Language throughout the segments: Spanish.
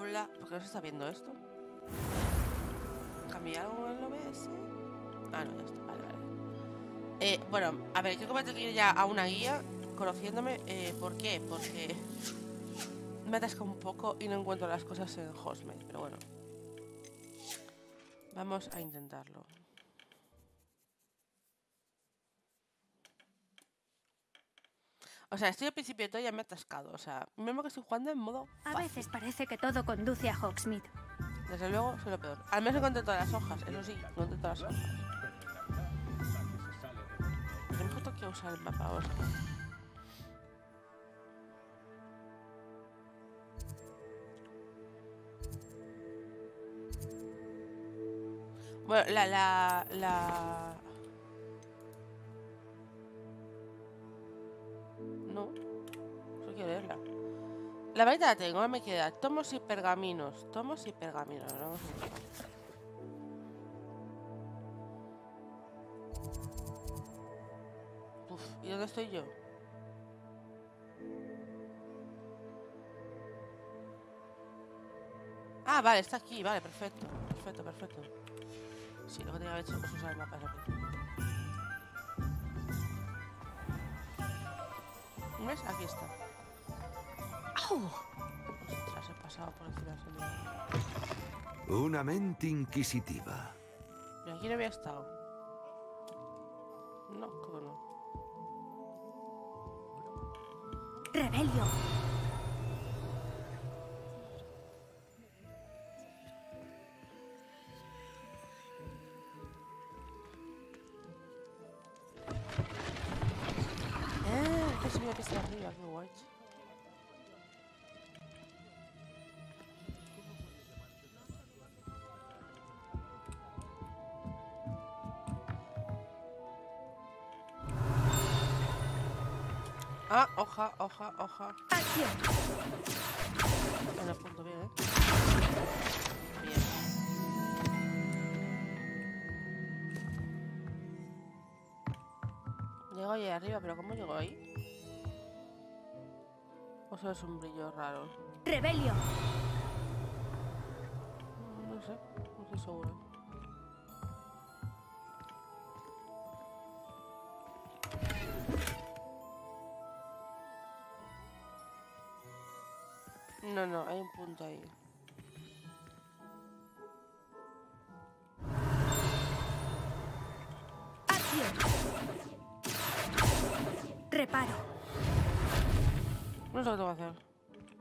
Hola, ¿por qué no se está viendo esto? ¿Cambié algo en el OBS? Ah, no, ya está, vale, vale. Bueno, a ver, yo como tengo que ir ya a una guía, conociéndome, ¿por qué? Porque me atasca un poco y no encuentro las cosas en Hostmail, pero bueno. Vamos a intentarlo. O sea, estoy al principio de todo y ya me he atascado. O sea, mismo que estoy jugando en modo A fácil. veces parece que todo conduce a Hogsmeade. Desde luego, soy lo peor. Al menos encontré todas las hojas, eso sí, encontré todas las hojas. Pero mejor tengo que usar el mapa, vamos a ver. Bueno, No, solo quiero leerla. La varita la tengo, ahora me queda tomos y pergaminos. Tomos y pergaminos, vamos a ver. Uf, ¿y dónde estoy yo? Ah, vale, está aquí, vale, perfecto. Perfecto, perfecto. Sí, lo que tenía que haber hecho es usar el mapa al principio. ¿Ves? Aquí está. Ostras, he pasado por encima del sonido. Una mente inquisitiva. Pero aquí no había estado. No, ¿cómo no? ¡Rebelio! Que subí a pista arriba, qué guay. Ah, hoja, hoja, hoja. ¡Acción! En el punto bien, Bien. Llego ahí arriba, pero ¿cómo llego ahí? ¿O solo es un brillo raro? ¡Rebelio! No sé, no estoy segura. No, no, hay un punto ahí. ¡Acción! ¡Reparo! No sé lo que tengo que hacer.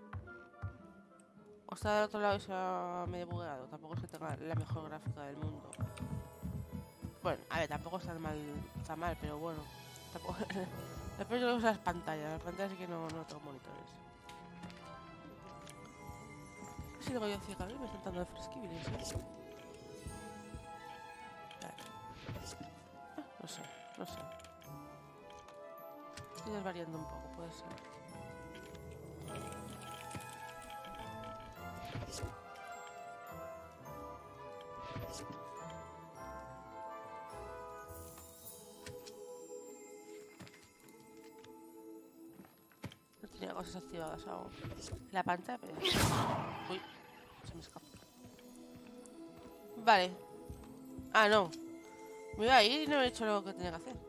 O está del otro lado y se ha medio bugueado. Tampoco es que tenga la mejor gráfica del mundo. Bueno, a ver, tampoco está mal, pero bueno. Tampoco... Después yo uso las pantallas sí que no tengo monitores. Si tengo yo ciega, me están dando de fresquibles, ¿eh? Vale. No sé, no sé. Estoy desvariando un poco, puede ser. No tenía cosas activadas aún. La pantalla, pero... Uy, se me escapa. Vale. Ah, no. Me iba a ir y no he hecho lo que tenía que hacer.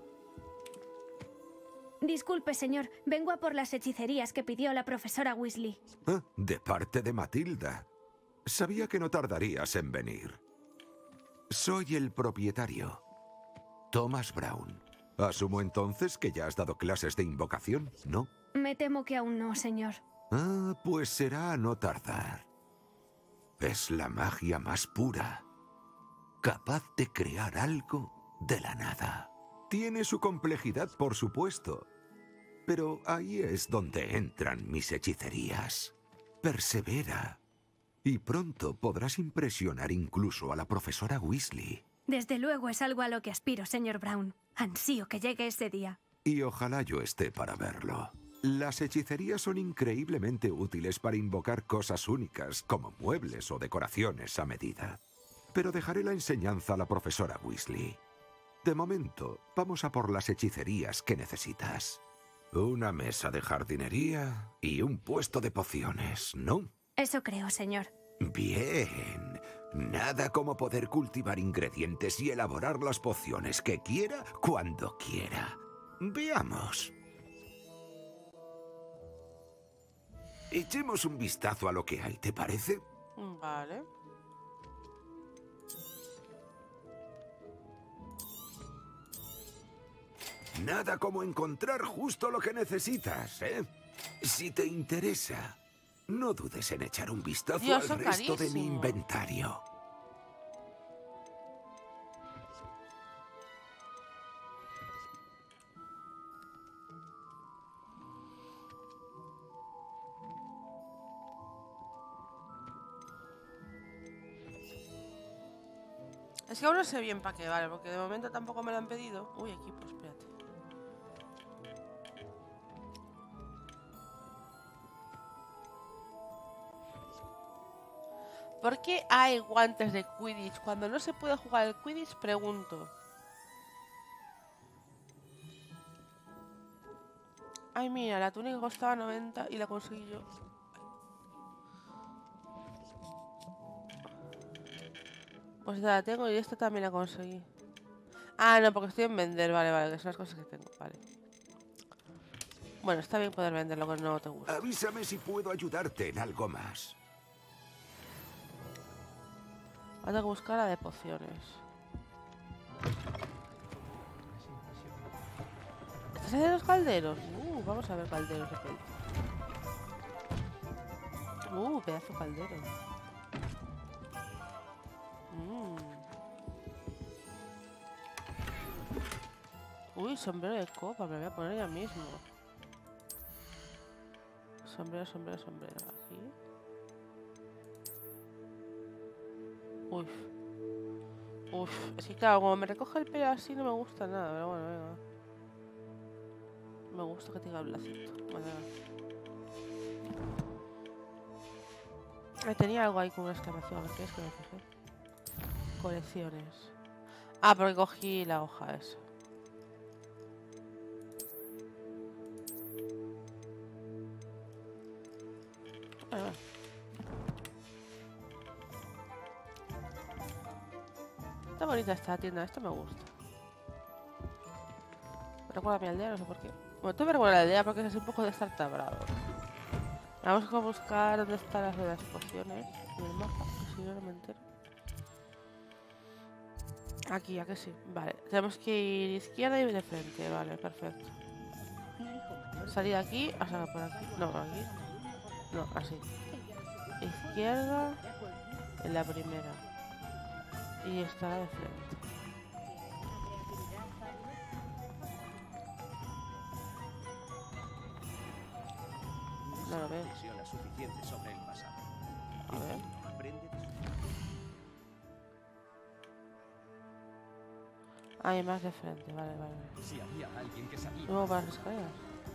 Disculpe, señor. Vengo a por las hechicerías que pidió la profesora Weasley. Ah, de parte de Matilda. Sabía que no tardarías en venir. Soy el propietario, Thomas Brown. Asumo entonces que ya has dado clases de invocación, ¿no? Me temo que aún no, señor. Ah, pues será a no tardar. Es la magia más pura, capaz de crear algo de la nada. Tiene su complejidad, por supuesto, pero ahí es donde entran mis hechicerías. Persevera, y pronto podrás impresionar incluso a la profesora Weasley. Desde luego es algo a lo que aspiro, señor Brown. Ansío que llegue ese día. Y ojalá yo esté para verlo. Las hechicerías son increíblemente útiles para invocar cosas únicas, como muebles o decoraciones a medida. Pero dejaré la enseñanza a la profesora Weasley. De momento, vamos a por las hechicerías que necesitas. Una mesa de jardinería y un puesto de pociones, ¿no? Eso creo, señor. Bien. Nada como poder cultivar ingredientes y elaborar las pociones que quiera cuando quiera. Veamos. Echemos un vistazo a lo que hay, ¿te parece? Vale. Nada como encontrar justo lo que necesitas, ¿eh? Si te interesa, no dudes en echar un vistazo Dios, al son resto de mi carísimos. inventario. Es que aún no sé bien para qué vale, porque de momento tampoco me lo han pedido. Uy, equipo, espérate. ¿Por qué hay guantes de Quidditch? Cuando no se puede jugar el Quidditch, pregunto. Ay, mira, la túnica costaba 90 y la conseguí yo. Pues esta la tengo y esta también la conseguí. Ah, no, porque estoy en vender, vale, que son las cosas que tengo, vale. Bueno, está bien poder vender lo que no te gusta. Avísame si puedo ayudarte en algo más. Voy a buscar la de pociones. ¿Estás haciendo los calderos? Vamos a ver calderos de repente. Pedazo de caldero. Uy, sombrero de copa, me lo voy a poner ya mismo. Sombrero. Aquí. Uf, es que claro, como me recoge el pelo así no me gusta nada, pero bueno, venga. Me gusta que tenga el lacito. Vale. Tenía algo ahí con una exclamación, a ver qué es que me fijé. Colecciones. Ah, porque cogí la hoja esa. Vale. Está bonita esta tienda, esto me gusta. Me recuerda a mi aldea, no sé por qué. Bueno, tú me recuerdas a la aldea porque es así un poco destartabrado. Vamos a buscar dónde están las de las pociones y el mapa, que si no, no me entero. Aquí, ya que sí. Vale, tenemos que ir izquierda y de frente. Vale, perfecto. Salir aquí, hasta por aquí. No, por aquí. No, así. Izquierda en la primera. Y esta de frente. No lo veo. A ver. Hay más de frente, vale. Luego para las escaleras.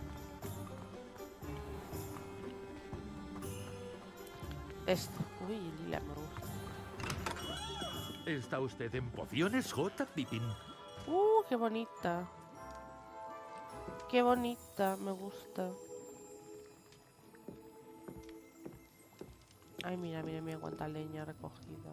Esto. Uy, lila, me gusta. ¿Está usted en pociones, J. Pippin? Qué bonita. Qué bonita, me gusta. Ay, mira cuánta leña recogida.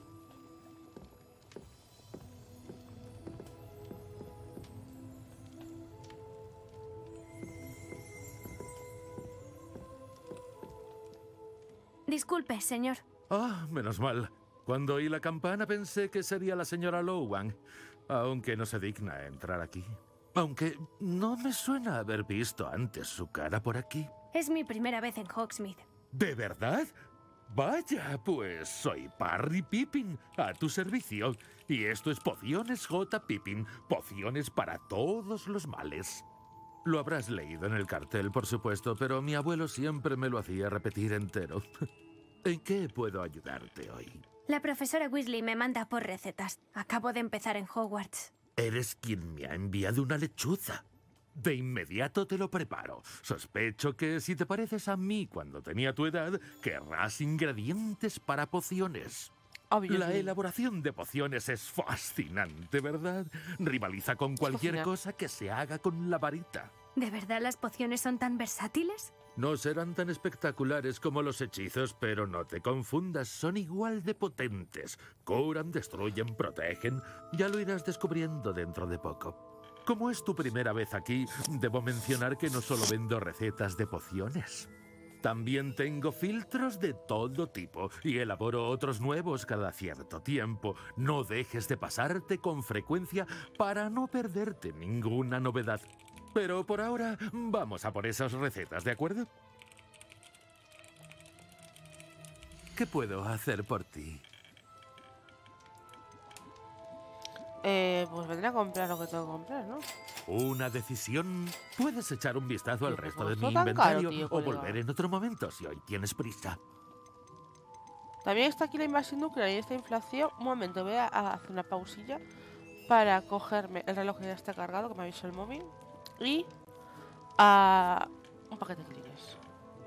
Disculpe, señor. Ah, menos mal. Cuando oí la campana pensé que sería la señora Lowan, aunque no se digna a entrar aquí. Aunque no me suena haber visto antes su cara por aquí. Es mi primera vez en Hogsmeade. ¿De verdad? Vaya, pues soy Parry Pippin, a tu servicio. Y esto es Pociones J. Pippin, pociones para todos los males. Lo habrás leído en el cartel, por supuesto, pero mi abuelo siempre me lo hacía repetir entero. ¿En qué puedo ayudarte hoy? La profesora Weasley me manda por recetas. Acabo de empezar en Hogwarts. Eres quien me ha enviado una lechuza. De inmediato te lo preparo. Sospecho que si te pareces a mí cuando tenía tu edad, querrás ingredientes para pociones. La elaboración de pociones es fascinante, ¿verdad? Rivaliza con cualquier cosa que se haga con la varita. ¿De verdad las pociones son tan versátiles? No serán tan espectaculares como los hechizos, pero no te confundas, son igual de potentes. Curan, destruyen, protegen. Ya lo irás descubriendo dentro de poco. Como es tu primera vez aquí, debo mencionar que no solo vendo recetas de pociones. También tengo filtros de todo tipo y elaboro otros nuevos cada cierto tiempo. No dejes de pasarte con frecuencia para no perderte ninguna novedad. Pero por ahora, vamos a por esas recetas, ¿de acuerdo? ¿Qué puedo hacer por ti? Pues vendré a comprar lo que tengo que comprar, ¿no? Una decisión. Puedes echar un vistazo al Tío, resto de ¿cómo mi está tan caro, inventario tío, o colega? volver en otro momento si hoy tienes prisa. También está aquí la invasión nuclear y esta inflación. Un momento, voy a hacer una pausilla para cogerme el reloj que ya está cargado, que me avisó el móvil. Y un paquete de clines.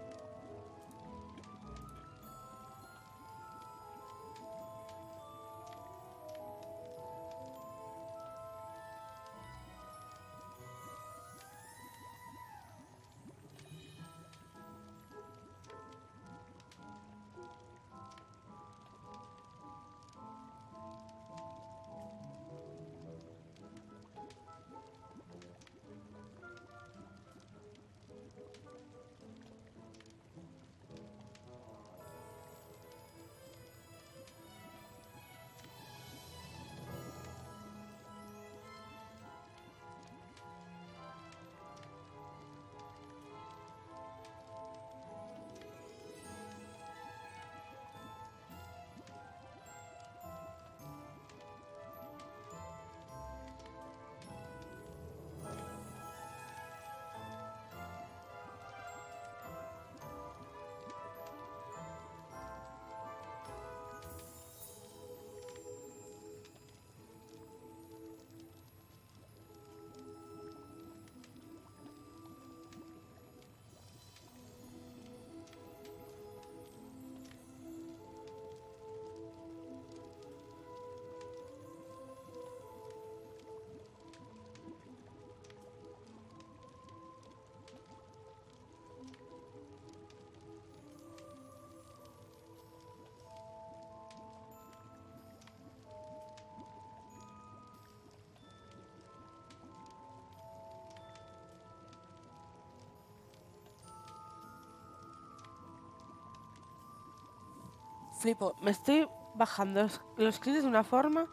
Flipo, me estoy bajando los clines de una forma.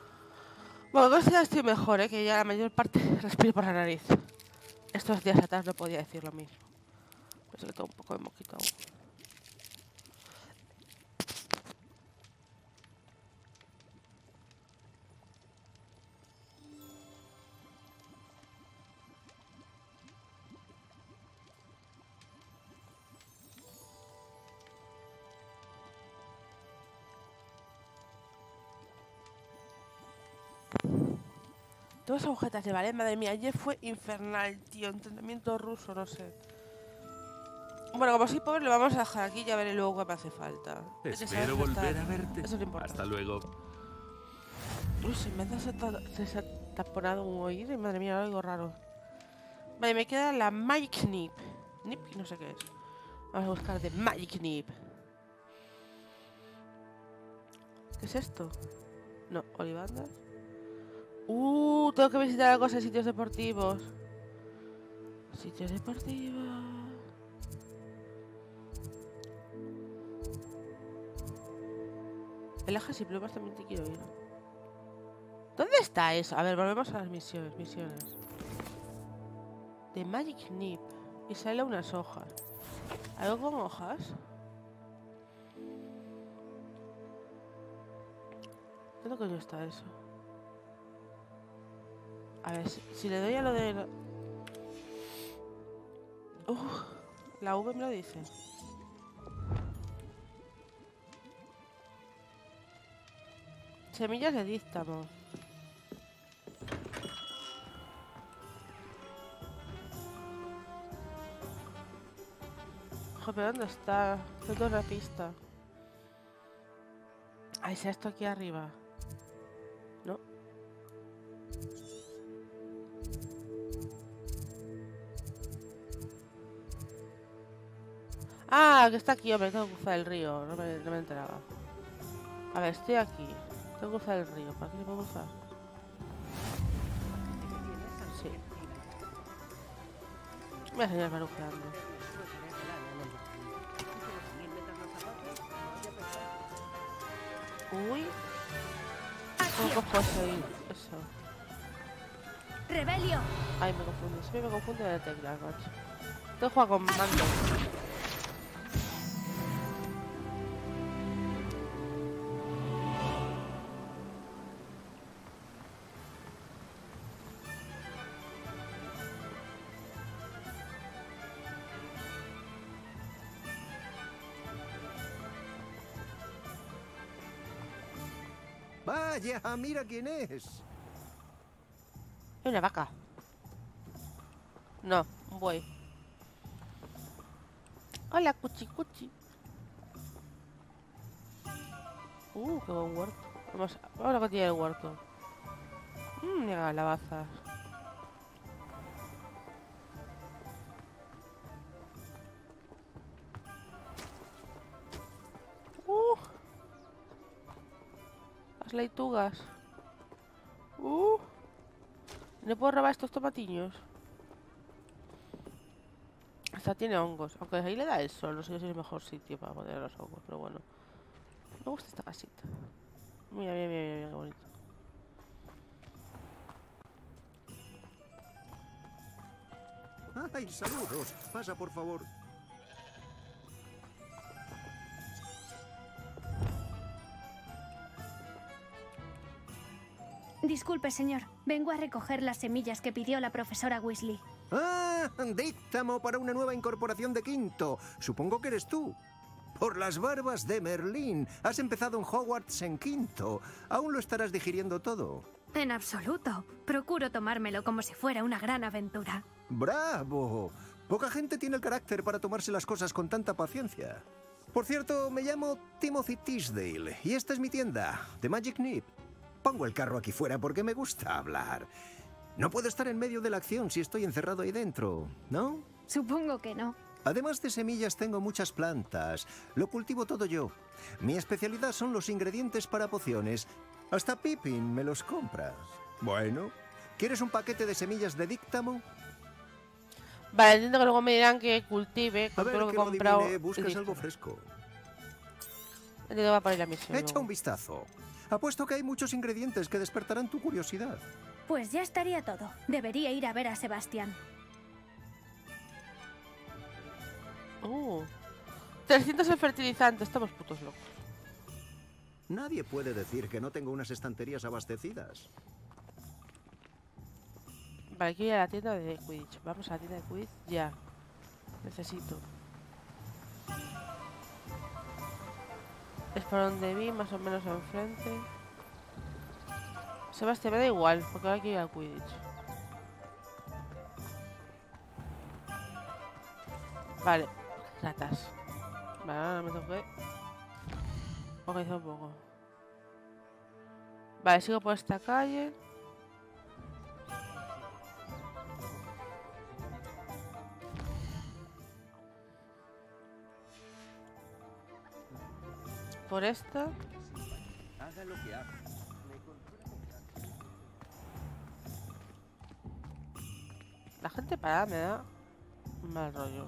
Bueno, creo que ya estoy mejor, que ya la mayor parte respiro por la nariz. Estos días atrás no podía decir lo mismo. Pero sí que tengo un poco de moquito aún. Todas agujetas de ballet, madre mía, ayer fue infernal, tío. Entrenamiento ruso, no sé. Bueno, como soy pobre, lo vamos a dejar aquí y ya veré luego qué me hace falta. Espero volver a verte. Eso es lo importante. Hasta luego. Uy, se me ha taponado un oído y madre mía, algo raro. Vale, me queda la Magic Nip. Nip, no sé qué es. Vamos a buscar de Magic Nip. ¿Qué es esto? No, olivandas. Tengo que visitar algo en sitios deportivos. Sitios deportivos. El ajas y plumas también te quiero ir. ¿Dónde está eso? A ver, volvemos a las misiones. De Magic Nip. Y sale unas hojas. ¿Algo con hojas? ¿Dónde coño está eso? A ver, si le doy a lo de... la V me lo dice. Semillas de dístamo. Joder, ¿pero dónde está? No tengo una pista. Ah, ¿es esto aquí arriba? No. Ah, que está aquí, hombre. Tengo que cruzar el río. No me enteraba. A ver, estoy aquí. Tengo que cruzar el río. ¿Para qué le puedo cruzar? Sí. Voy a seguir marujeando. Uy. ¿Cómo cojo eso? ¡Rebelio! Ay, me confundo. Siempre me confundo de teclas, macho. Tengo que jugar con mando. Vaya, mira quién es. Hay una vaca. No, un buey. Hola, cuchi cuchi. Qué buen huerto. Vamos a lo que tiene el huerto. Mira, calabazas. Las leitugas. ¿No puedo robar estos tomatiños? Hasta tiene hongos. Aunque ahí le da el sol. No sé si es el mejor sitio para poner los hongos. Pero bueno. Me gusta esta casita. Mira, mira, mira, mira, qué bonito. ¡Ay, saludos! Pasa, por favor. Disculpe, señor. Vengo a recoger las semillas que pidió la profesora Weasley. ¡Ah! Díctamo para una nueva incorporación de quinto. Supongo que eres tú. Por las barbas de Merlín. Has empezado en Hogwarts en quinto. Aún lo estarás digiriendo todo. En absoluto. Procuro tomármelo como si fuera una gran aventura. ¡Bravo! Poca gente tiene el carácter para tomarse las cosas con tanta paciencia. Por cierto, me llamo Timothy Tisdale y esta es mi tienda, The Magic Nip. Pongo el carro aquí fuera porque me gusta hablar. No puedo estar en medio de la acción si estoy encerrado ahí dentro, ¿no? Supongo que no. Además de semillas, tengo muchas plantas. Lo cultivo todo yo. Mi especialidad son los ingredientes para pociones. Hasta Pippin me los compras. Bueno, ¿quieres un paquete de semillas de díctamo? Vale, entiendo que luego me dirán que cultive A con ver, todo lo que que he lo comprado. adivine, buscas algo fresco. Entiendo que va para ir la misión. Echa luego. un vistazo. Apuesto que hay muchos ingredientes que despertarán tu curiosidad. Pues ya estaría todo. Debería ir a ver a Sebastián. 300 el fertilizante, estamos putos locos. Nadie puede decir que no tengo unas estanterías abastecidas. Vale, quiero ir a la tienda de Quidditch. Vamos a la tienda de Quidditch ya. Necesito. Es por donde vi, más o menos enfrente. Sebastián, me da igual, porque ahora quiero ir al Quidditch. Vale, ratas. Vale, ahora me tengo que organizar un poco. Vale, sigo por esta calle. Por esta. Haga lo que haga. La gente parada me da mal rollo.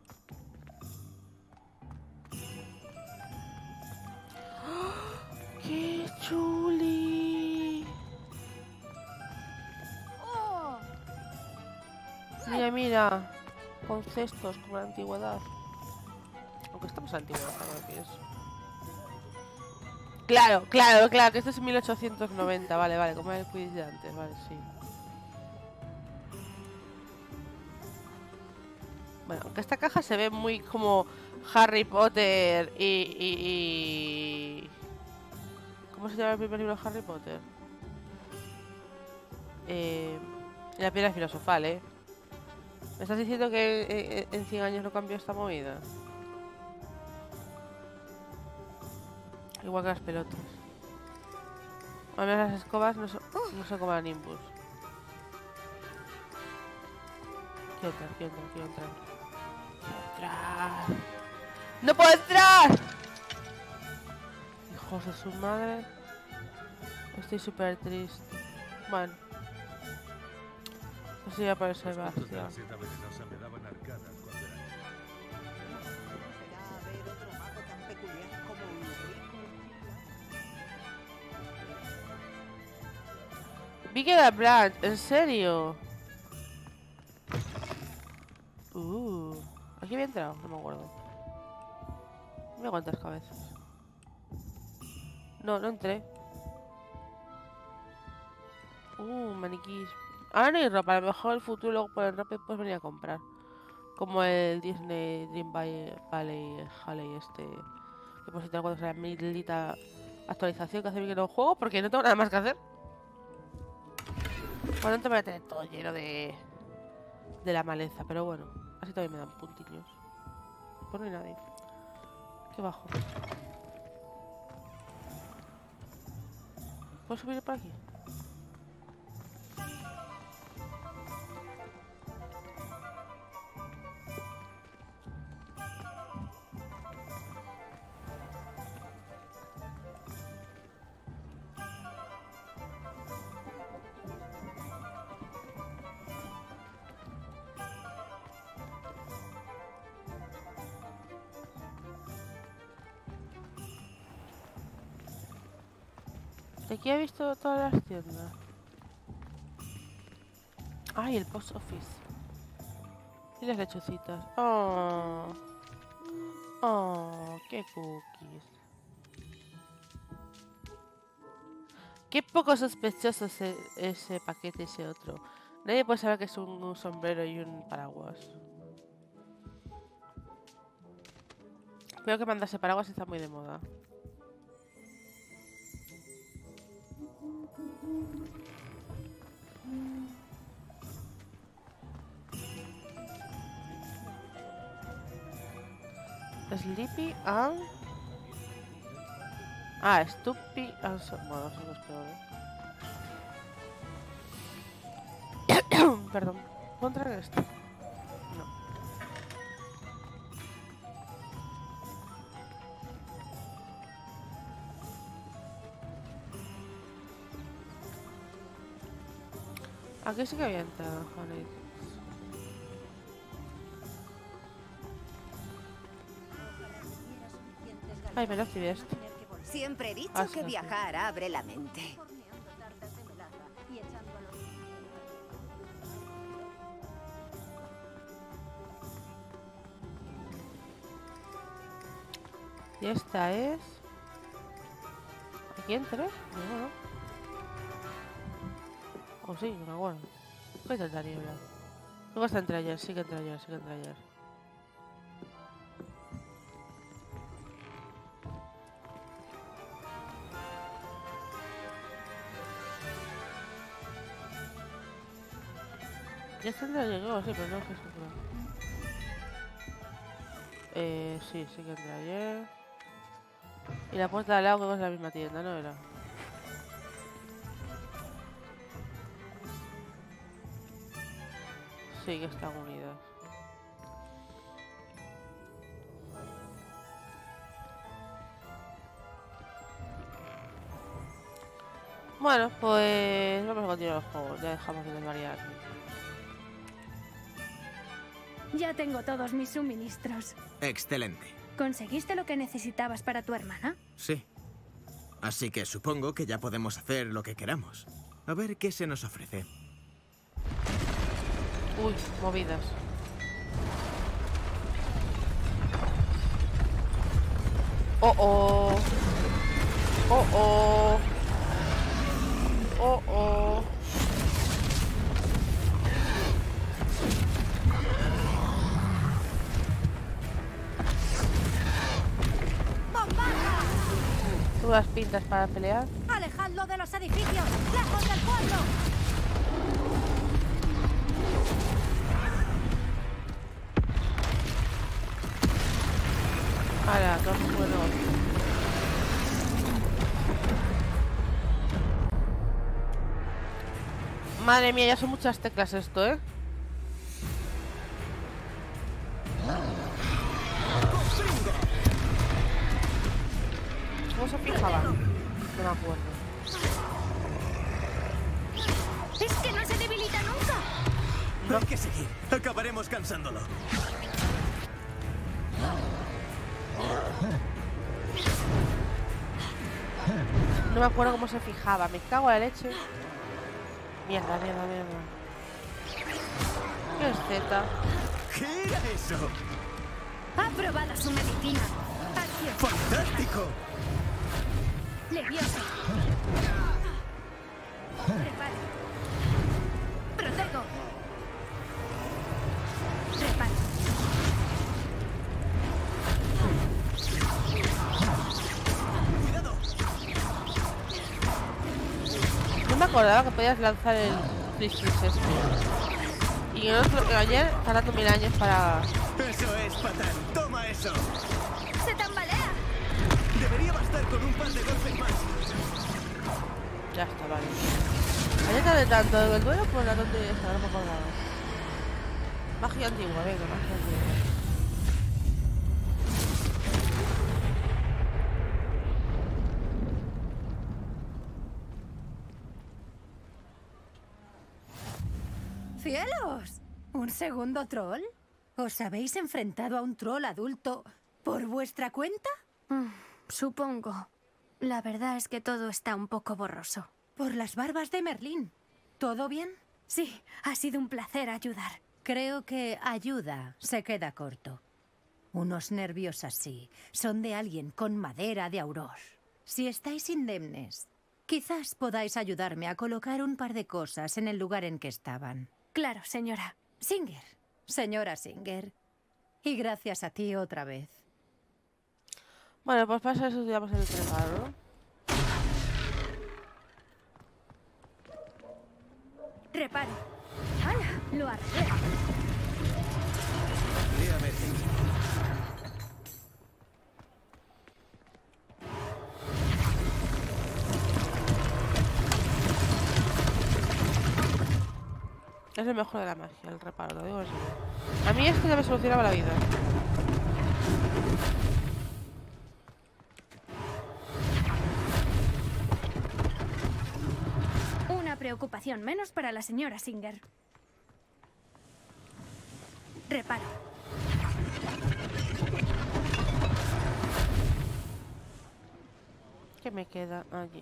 ¡Oh! ¡Qué chuli! Mira, mira. Con cestos como la antigüedad. Aunque estamos en la antigüedad, ahora que pienso. Claro, claro, claro, que esto es 1890, vale, vale, como el quiz de antes, vale, sí. Bueno, aunque esta caja se ve muy como Harry Potter y... ¿Cómo se llama el primer libro de Harry Potter? La piedra filosofal, ¿eh? ¿Me estás diciendo que en 100 años no cambió esta movida? Igual que las pelotas. Al menos las escobas no son como la Nimbus. Quiero entrar, quiero entrar, quiero entrar. Quiero entrar. ¡No puedo entrar! Hijos de su madre. Estoy súper triste. Bueno. Así voy a por Sebastián. La seta venenosa me daban arcadas cuando era niño. ¿Será haber otro mago tan peculiar como Ulrico? Miguel Brandt, ¿en serio? ¿Aquí había entrado? No me acuerdo. Mira cuántas cabezas. No, no entré. Maniquís. Ahora no hay ropa, a lo mejor el futuro luego por el ropa y puedes venir a comprar. Como el Disney Dream Valley Halley este. Que por si te acuerdas de la milita actualización que hace bien que no juego porque no tengo nada más que hacer. Por lo tanto me voy a tener todo lleno de la maleza, pero bueno, así también me dan puntillos. Pues no hay nadie. Qué bajo. ¿Puedo subir por aquí? Aquí he visto todas las tiendas. Ay, el post office. Y las lechucitas. Oh. Oh, qué cookies. Qué poco sospechoso ese paquete y ese otro. Nadie puede saber que es un sombrero y un paraguas. Creo que mandarse paraguas está muy de moda. Sleepy and... Stumpy and... Bueno, son los peores. Perdón. ¿Puedo entrar en esto? No. Aquí sí que había entrado, Honey. Ay, me lo activé esto. Siempre he dicho Ah, sí, que sí. viajar abre la mente. Y esta es... ¿Aquí entré? No, no. Oh, sí, no me acuerdo. ¿Qué es tanta niebla? Luego está entre ayer, sí que entré ayer, sí que entré ayer. Ya está entre ayer, sí, pero no estoy seguro. Sí, sí que entré ayer. Y la puerta de al lado que es la misma tienda, ¿no era? Sí, que están unidas. Bueno, pues vamos a continuar el juego. Ya dejamos de desvariar. Ya tengo todos mis suministros. Excelente. ¿Conseguiste lo que necesitabas para tu hermana? Sí. Así que supongo que ya podemos hacer lo que queramos. A ver qué se nos ofrece. Uy, movidas. Oh, oh. Oh, oh. Oh, oh. ¿Tú las pintas para pelear? ¡Alejadlo de los edificios! ¡Lejos del pueblo! Ahora, dos buenos. Madre mía, ya son muchas teclas esto, ¿eh? No me acuerdo. ¡Es que no se debilita nunca! Hay que seguir. Acabaremos cansándolo. No me acuerdo cómo se fijaba. Me cago en la leche. Mierda, mierda, mierda. ¿Qué es Z? ¿Qué era eso? Ha probado su medicina. Acción. ¡Fantástico! Leviosa. Reparo. Protego. Reparo. ¡Cuidado! No me acordaba que podías lanzar el Freeze este. Y ayer tardando 1000 años para... ¡Eso es, patán! ¡Toma eso! Se tambalea. Debería bastar con un par de golpes más. Ya está, vale. Ayer tardé tanto en el duelo por la tontería esta, no me acordaba. Magia antigua, venga, magia antigua. ¡Cielos! ¿Un segundo troll? ¿Os habéis enfrentado a un troll adulto por vuestra cuenta? Supongo. La verdad es que todo está un poco borroso. Por las barbas de Merlín. ¿Todo bien? Sí, ha sido un placer ayudar. Creo que ayuda se queda corto. Unos nervios así son de alguien con madera de Auror. Si estáis indemnes, quizás podáis ayudarme a colocar un par de cosas en el lugar en que estaban. Claro, señora. Singer, señora Singer. Y gracias a ti otra vez. Bueno, pues para eso estudiamos el preparo, ¿no? Reparo. ¡Hala! Lo arreglé. Dígame. Es el mejor de la magia, el reparo, lo digo así. A mí esto ya me solucionaba la vida. Una preocupación menos para la señora Singer. Reparo. ¿Qué me queda allí?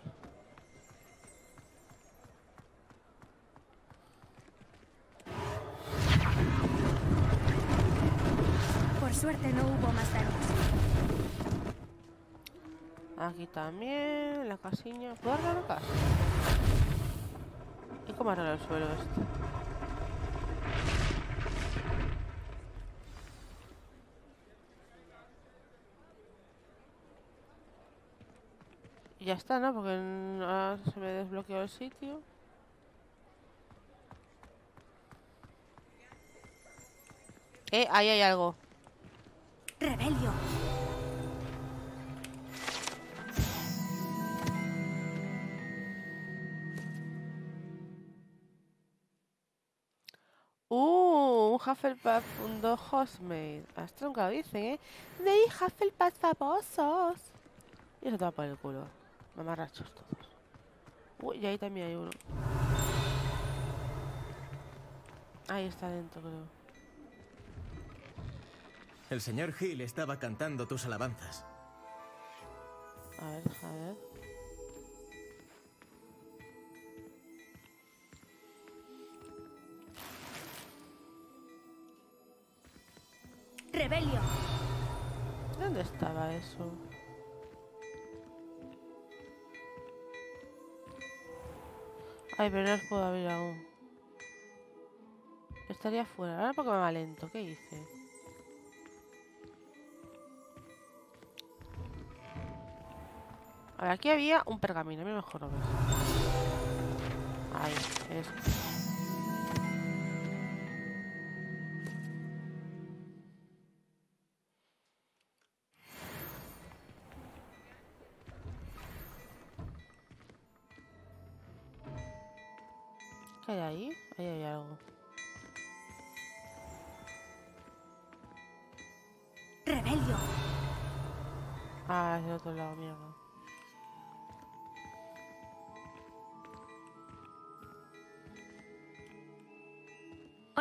Por suerte no hubo más daños. Aquí también, la casilla. ¿Puedo arreglar la casa? ¿Y cómo arreglar el suelo este? Y ya está, ¿no? Porque ahora se me desbloqueó el sitio. Ahí hay algo. Rebelio. Un Hufflepuff, un Housemaid. Hasta nunca lo dicen, ¿eh? ¡Dey Hufflepuff famosos! Y eso te va por el culo. Mamarrachos todos. Uy, y ahí también hay uno. Ahí está dentro, creo. El señor Hill estaba cantando tus alabanzas. A ver, a ver. Rebelio. ¿Dónde estaba eso? Ay, pero no los puedo abrir aún. Estaría fuera. Ahora porque me va lento. ¿Qué hice? A ver, aquí había un pergamino. A mí mejor lo ves. Ahí, eso. ¿Qué hay ahí? Ahí hay algo. Rebelio. Ah, es del otro lado, mierda.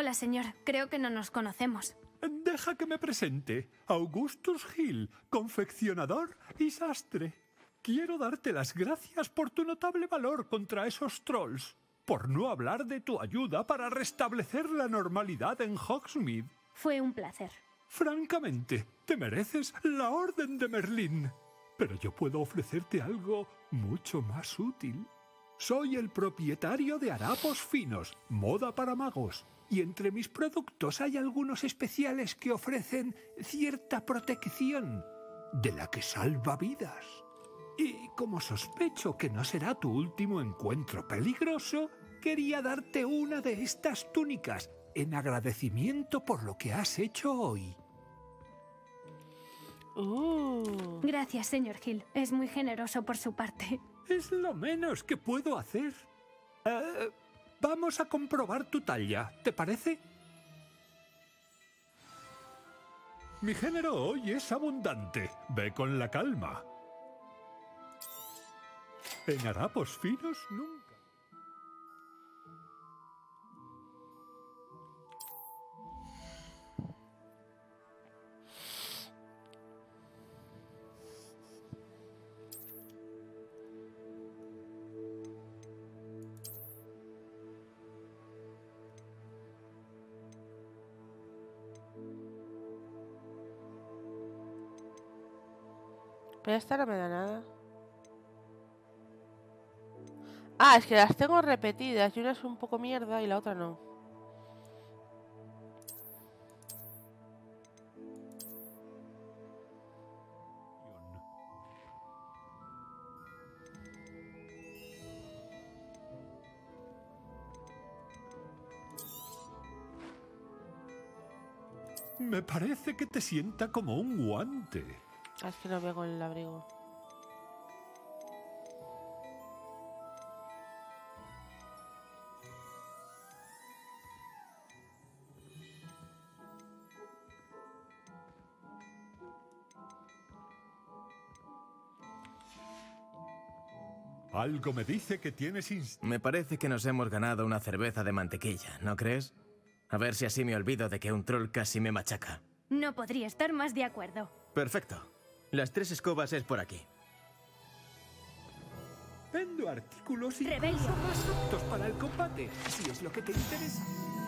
Hola, señor. Creo que no nos conocemos. Deja que me presente. Augustus Hill, confeccionador y sastre. Quiero darte las gracias por tu notable valor contra esos trolls, por no hablar de tu ayuda para restablecer la normalidad en Hogsmeade. Fue un placer. Francamente, te mereces la Orden de Merlín. Pero yo puedo ofrecerte algo mucho más útil. Soy el propietario de Harapos Finos, moda para magos. Y entre mis productos hay algunos especiales que ofrecen cierta protección, de la que salva vidas. Y como sospecho que no será tu último encuentro peligroso, quería darte una de estas túnicas en agradecimiento por lo que has hecho hoy. Gracias, señor Hill. Es muy generoso por su parte. Es lo menos que puedo hacer. Vamos a comprobar tu talla, ¿te parece? Mi género hoy es abundante. Ve con la calma. En harapos finos nunca. Pero esta no me da nada. Ah, es que las tengo repetidas y una es un poco mierda y la otra no. Me parece que te sienta como un guante. Es que no veo con el abrigo. Algo me dice que tienes Me parece que nos hemos ganado una cerveza de mantequilla, ¿no crees? A ver si así me olvido de que un troll casi me machaca. No podría estar más de acuerdo. Perfecto. Las 3 escobas es por aquí. Vendo artículos y Rebelio. más aptos para el combate, si es lo que te interesa.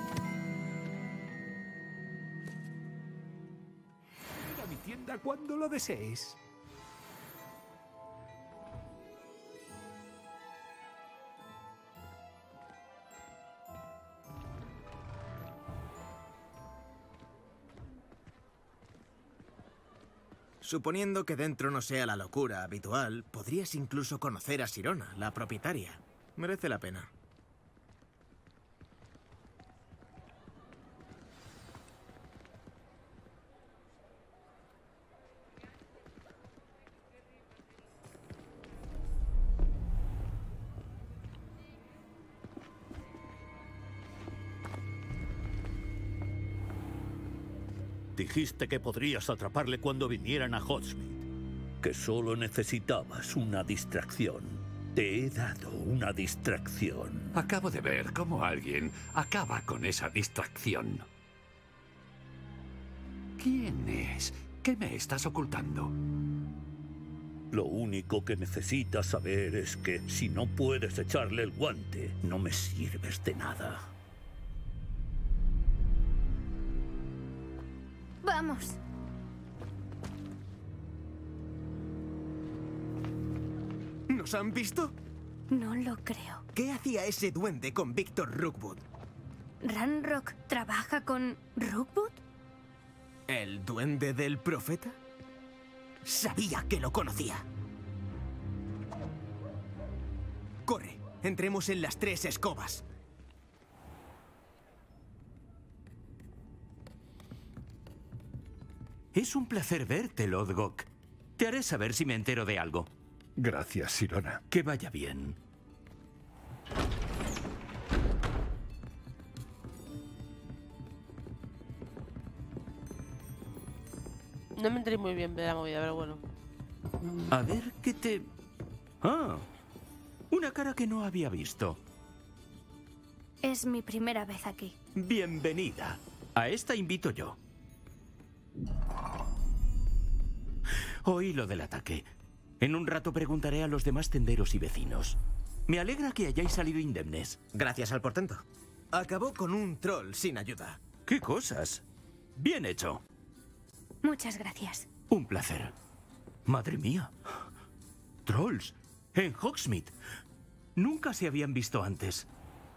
Ven a mi tienda cuando lo desees. Suponiendo que dentro no sea la locura habitual, podrías incluso conocer a Sirona, la propietaria. Merece la pena. Dijiste que podrías atraparle cuando vinieran a Hogsmeade, que solo necesitabas una distracción. Te he dado una distracción. Acabo de ver cómo alguien acaba con esa distracción. ¿Quién es? ¿Qué me estás ocultando? Lo único que necesitas saber es que si no puedes echarle el guante, no me sirves de nada. Vamos. ¿Nos han visto? No lo creo. ¿Qué hacía ese duende con Victor Rookwood? ¿Ranrock trabaja con Rookwood? ¿El duende del profeta? Sabía que lo conocía. Corre, entremos en las 3 escobas. Es un placer verte, Lodgok. Te haré saber si me entero de algo. Gracias, Sirona. Que vaya bien. No me enteré muy bien de la movida, pero bueno. A ver qué te... Ah, una cara que no había visto. Es mi primera vez aquí. Bienvenida. A esta invito yo. Oí lo del ataque. En un rato preguntaré a los demás tenderos y vecinos. Me alegra que hayáis salido indemnes. Gracias al portento. Acabó con un troll sin ayuda. ¿Qué cosas? Bien hecho. Muchas gracias. Un placer. Madre mía. Trolls. En Hogsmeade. Nunca se habían visto antes.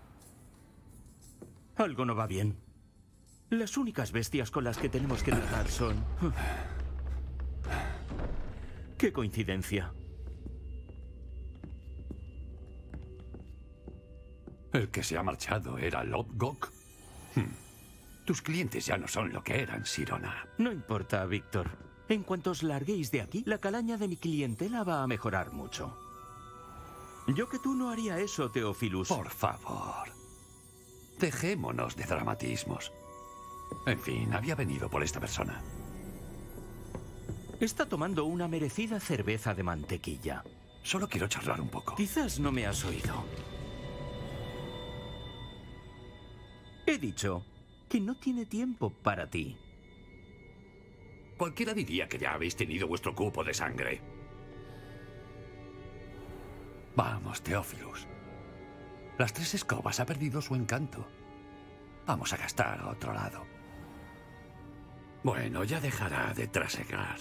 Algo no va bien. Las únicas bestias con las que tenemos que tratar son... ¡Qué coincidencia! El que se ha marchado era Lodgok. Tus clientes ya no son lo que eran, Sirona. No importa, Víctor. En cuanto os larguéis de aquí, la calaña de mi clientela va a mejorar mucho. Yo que tú no haría eso, Teófilus. Por favor. Dejémonos de dramatismos. En fin, había venido por esta persona. Está tomando una merecida cerveza de mantequilla. Solo quiero charlar un poco. Quizás no me has oído. He dicho que no tiene tiempo para ti. Cualquiera diría que ya habéis tenido vuestro cupo de sangre. Vamos, Teófilus. Las tres escobas ha perdido su encanto. Vamos a gastar a otro lado. Bueno, ya dejará de trasegar.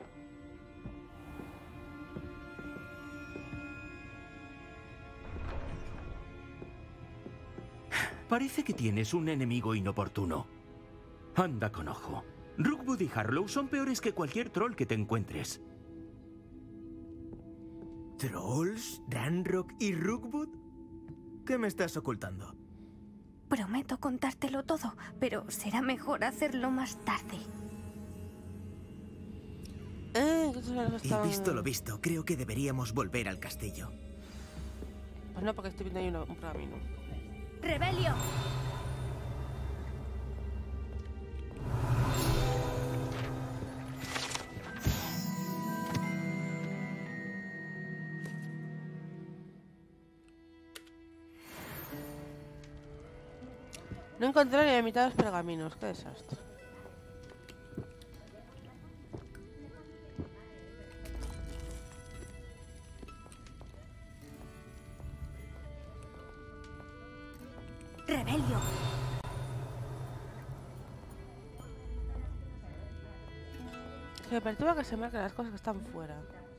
Parece que tienes un enemigo inoportuno. Anda con ojo. Rookwood y Harlow son peores que cualquier troll que te encuentres. ¿Trolls? ¿Ranrock y Rookwood? ¿Qué me estás ocultando? Prometo contártelo todo, pero será mejor hacerlo más tarde. Y visto lo visto, creo que deberíamos volver al castillo. Pues no, porque estoy viendo ahí un camino. ¡Rebelio! No encontré ni la mitad de los pergaminos. Qué desastre. ¡Rebelio! Es que me perturba que se marquen las cosas que están fuera.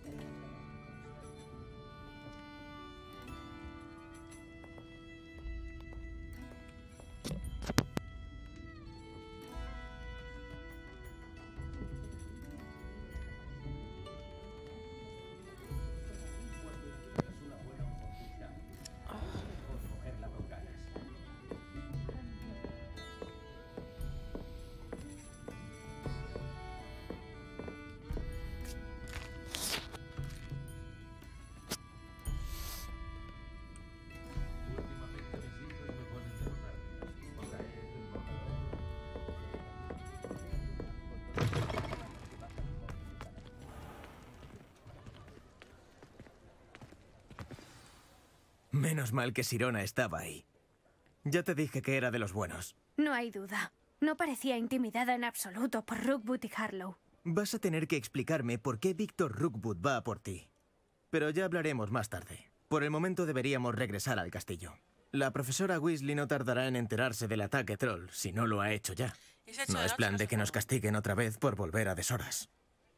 Menos mal que Sirona estaba ahí. Ya te dije que era de los buenos. No hay duda. No parecía intimidada en absoluto por Rookwood y Harlow. Vas a tener que explicarme por qué Víctor Rookwood va a por ti. Pero ya hablaremos más tarde. Por el momento deberíamos regresar al castillo. La profesora Weasley no tardará en enterarse del ataque troll, si no lo ha hecho ya. No es plan de que nos castiguen otra vez por volver a deshoras.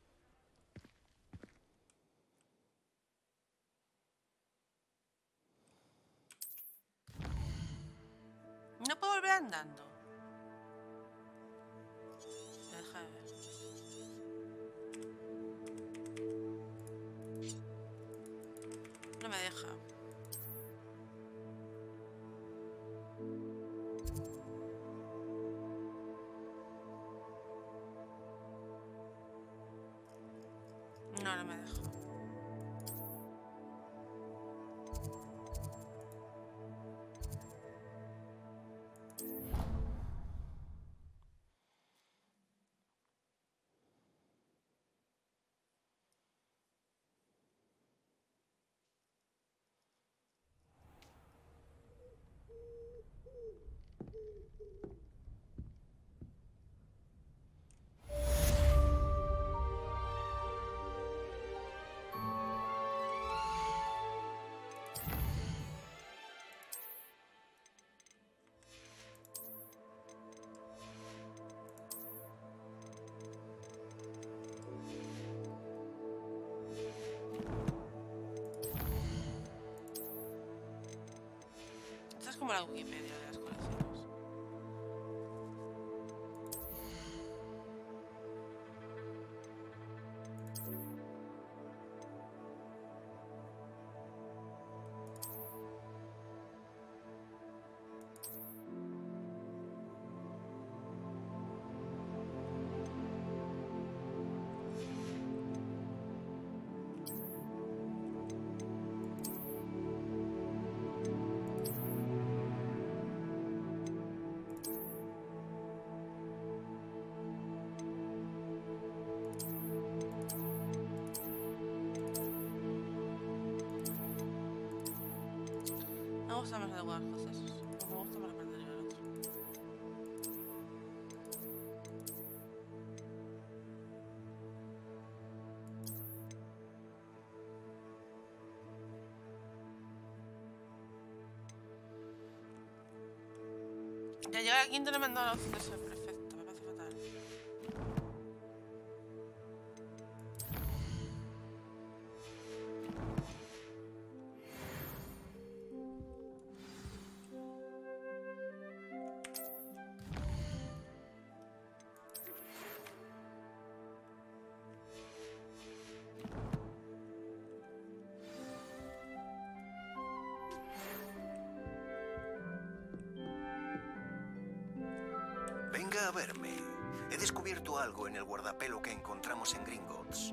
No puedo volver andando. Deja de ver. No me deja. No, no me deja. como la Wikipedia de las colecciones. Me gusta más algunas cosas. Me gusta más la parte del otro. Ya llega al quinto y no me han dado la opción de ser perfecto. Me parece fatal. Venga a verme. He descubierto algo en el guardapelo que encontramos en Gringotts.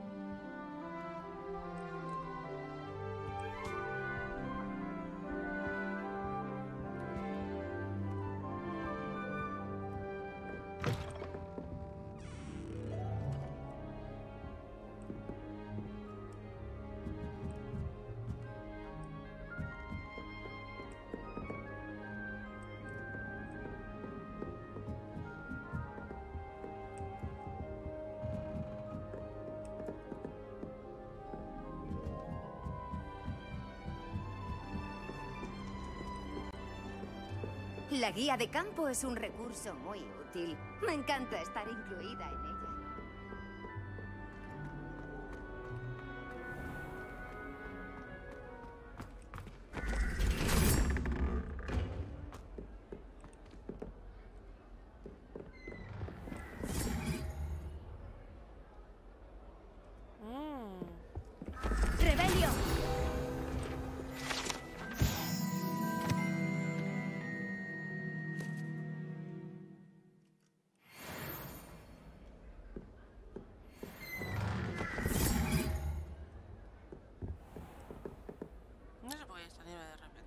La guía de campo es un recurso muy útil. Me encanta estar incluida en ella. ¡Rebelio! No sé por qué está nieve de repente.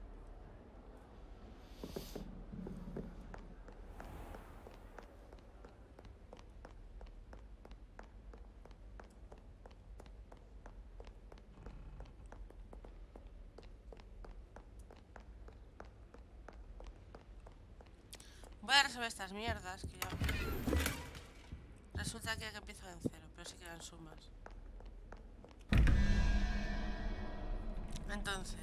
Voy a resolver estas mierdas que ya... Resulta que empiezo en cero, pero sí quedan sumas. Entonces...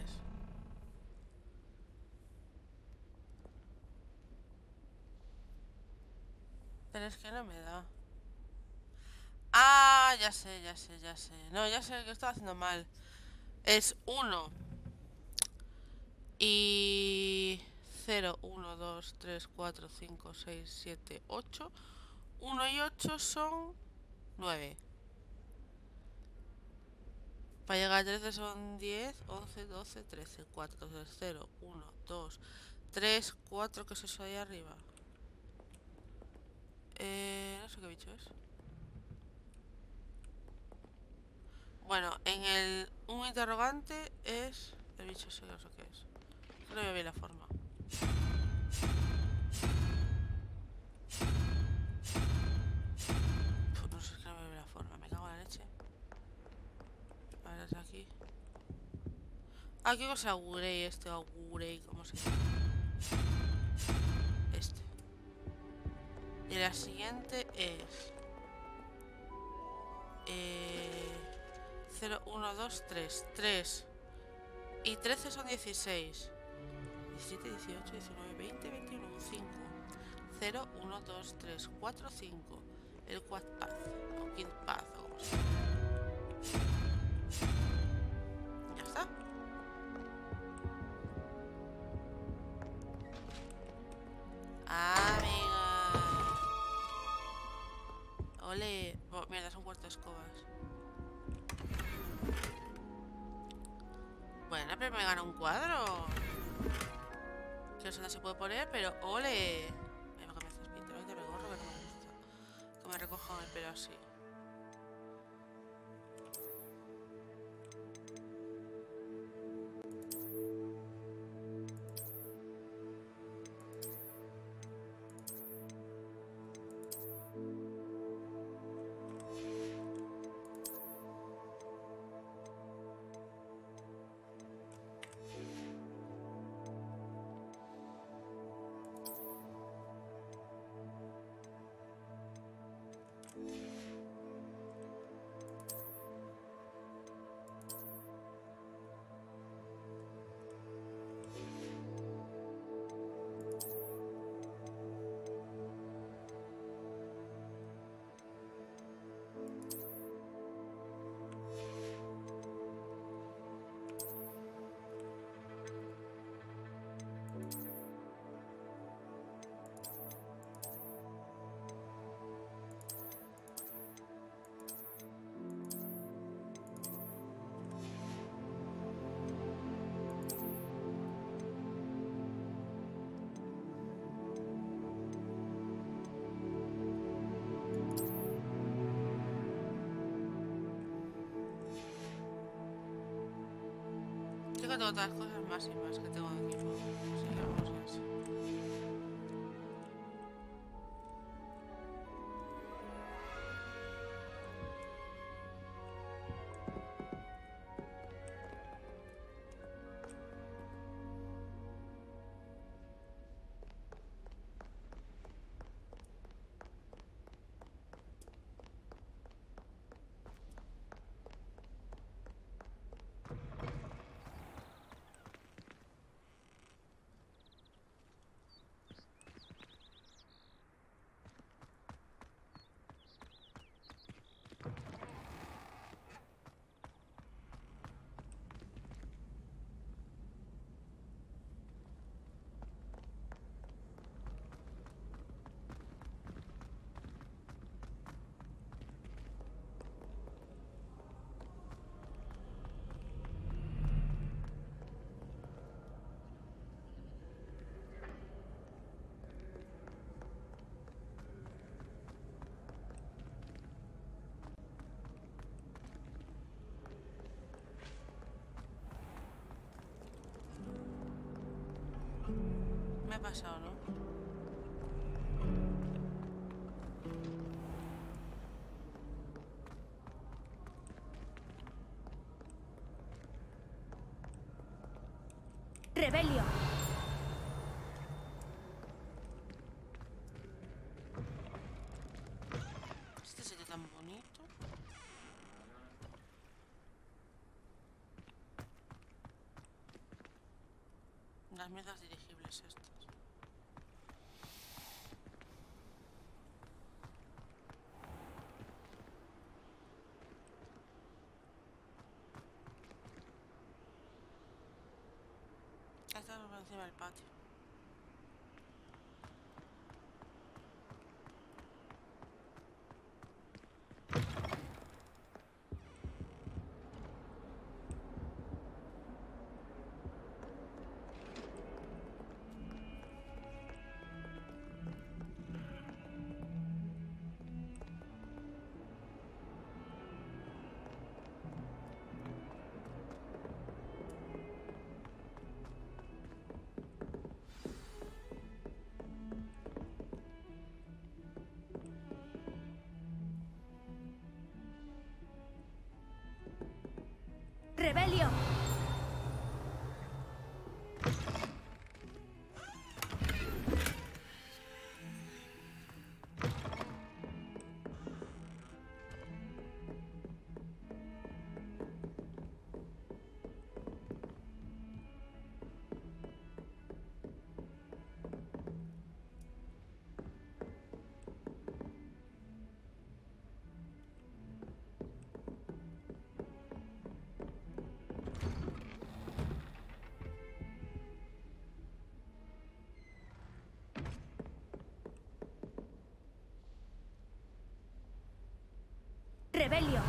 Pero es que no me da. Ah, ya sé. No, ya sé que estaba haciendo mal. Es 1 y 0, 1, 2, 3, 4, 5, 6, 7, 8. 1 y 8 son 9. Para llegar a 13 son 10, 11, 12, 13, 4, 2, 0, 1, 2, 3, 4, ¿qué es eso ahí arriba? No sé qué bicho es. Bueno, en el un interrogante es el bicho ese, no sé qué es. No veo bien la forma. No sé, es que no veo bien la forma, me cago en la leche. A ver, desde aquí. Ah, ¿qué cosa? Augurey, Augurey, ¿cómo se llama? Este. Y la siguiente es... 0, 1, 2, 3. 3 y 13 son 16. 17, 18, 19, 20, 21, 5. 0, 1, 2, 3, 4, 5. El quad path, o quid path, o como se llama. Ya está. Mierda, es un cuarto de escobas. Bueno, pero me gana un cuadro. Que no sé dónde se puede poner, pero ¡ole! Ay, que me estás pintando ahorita me gorro, que no me gusta. Que me recojan el pelo así. Creo que tengo todas las cosas más y más que tengo de equipo. Sí, vamos a ver. Me ha pasado, ¿no? ¡Rebelio! Este sitio tan bonito. Las mierdas dirigibles estas. Esta es por encima del patio. Rebelio.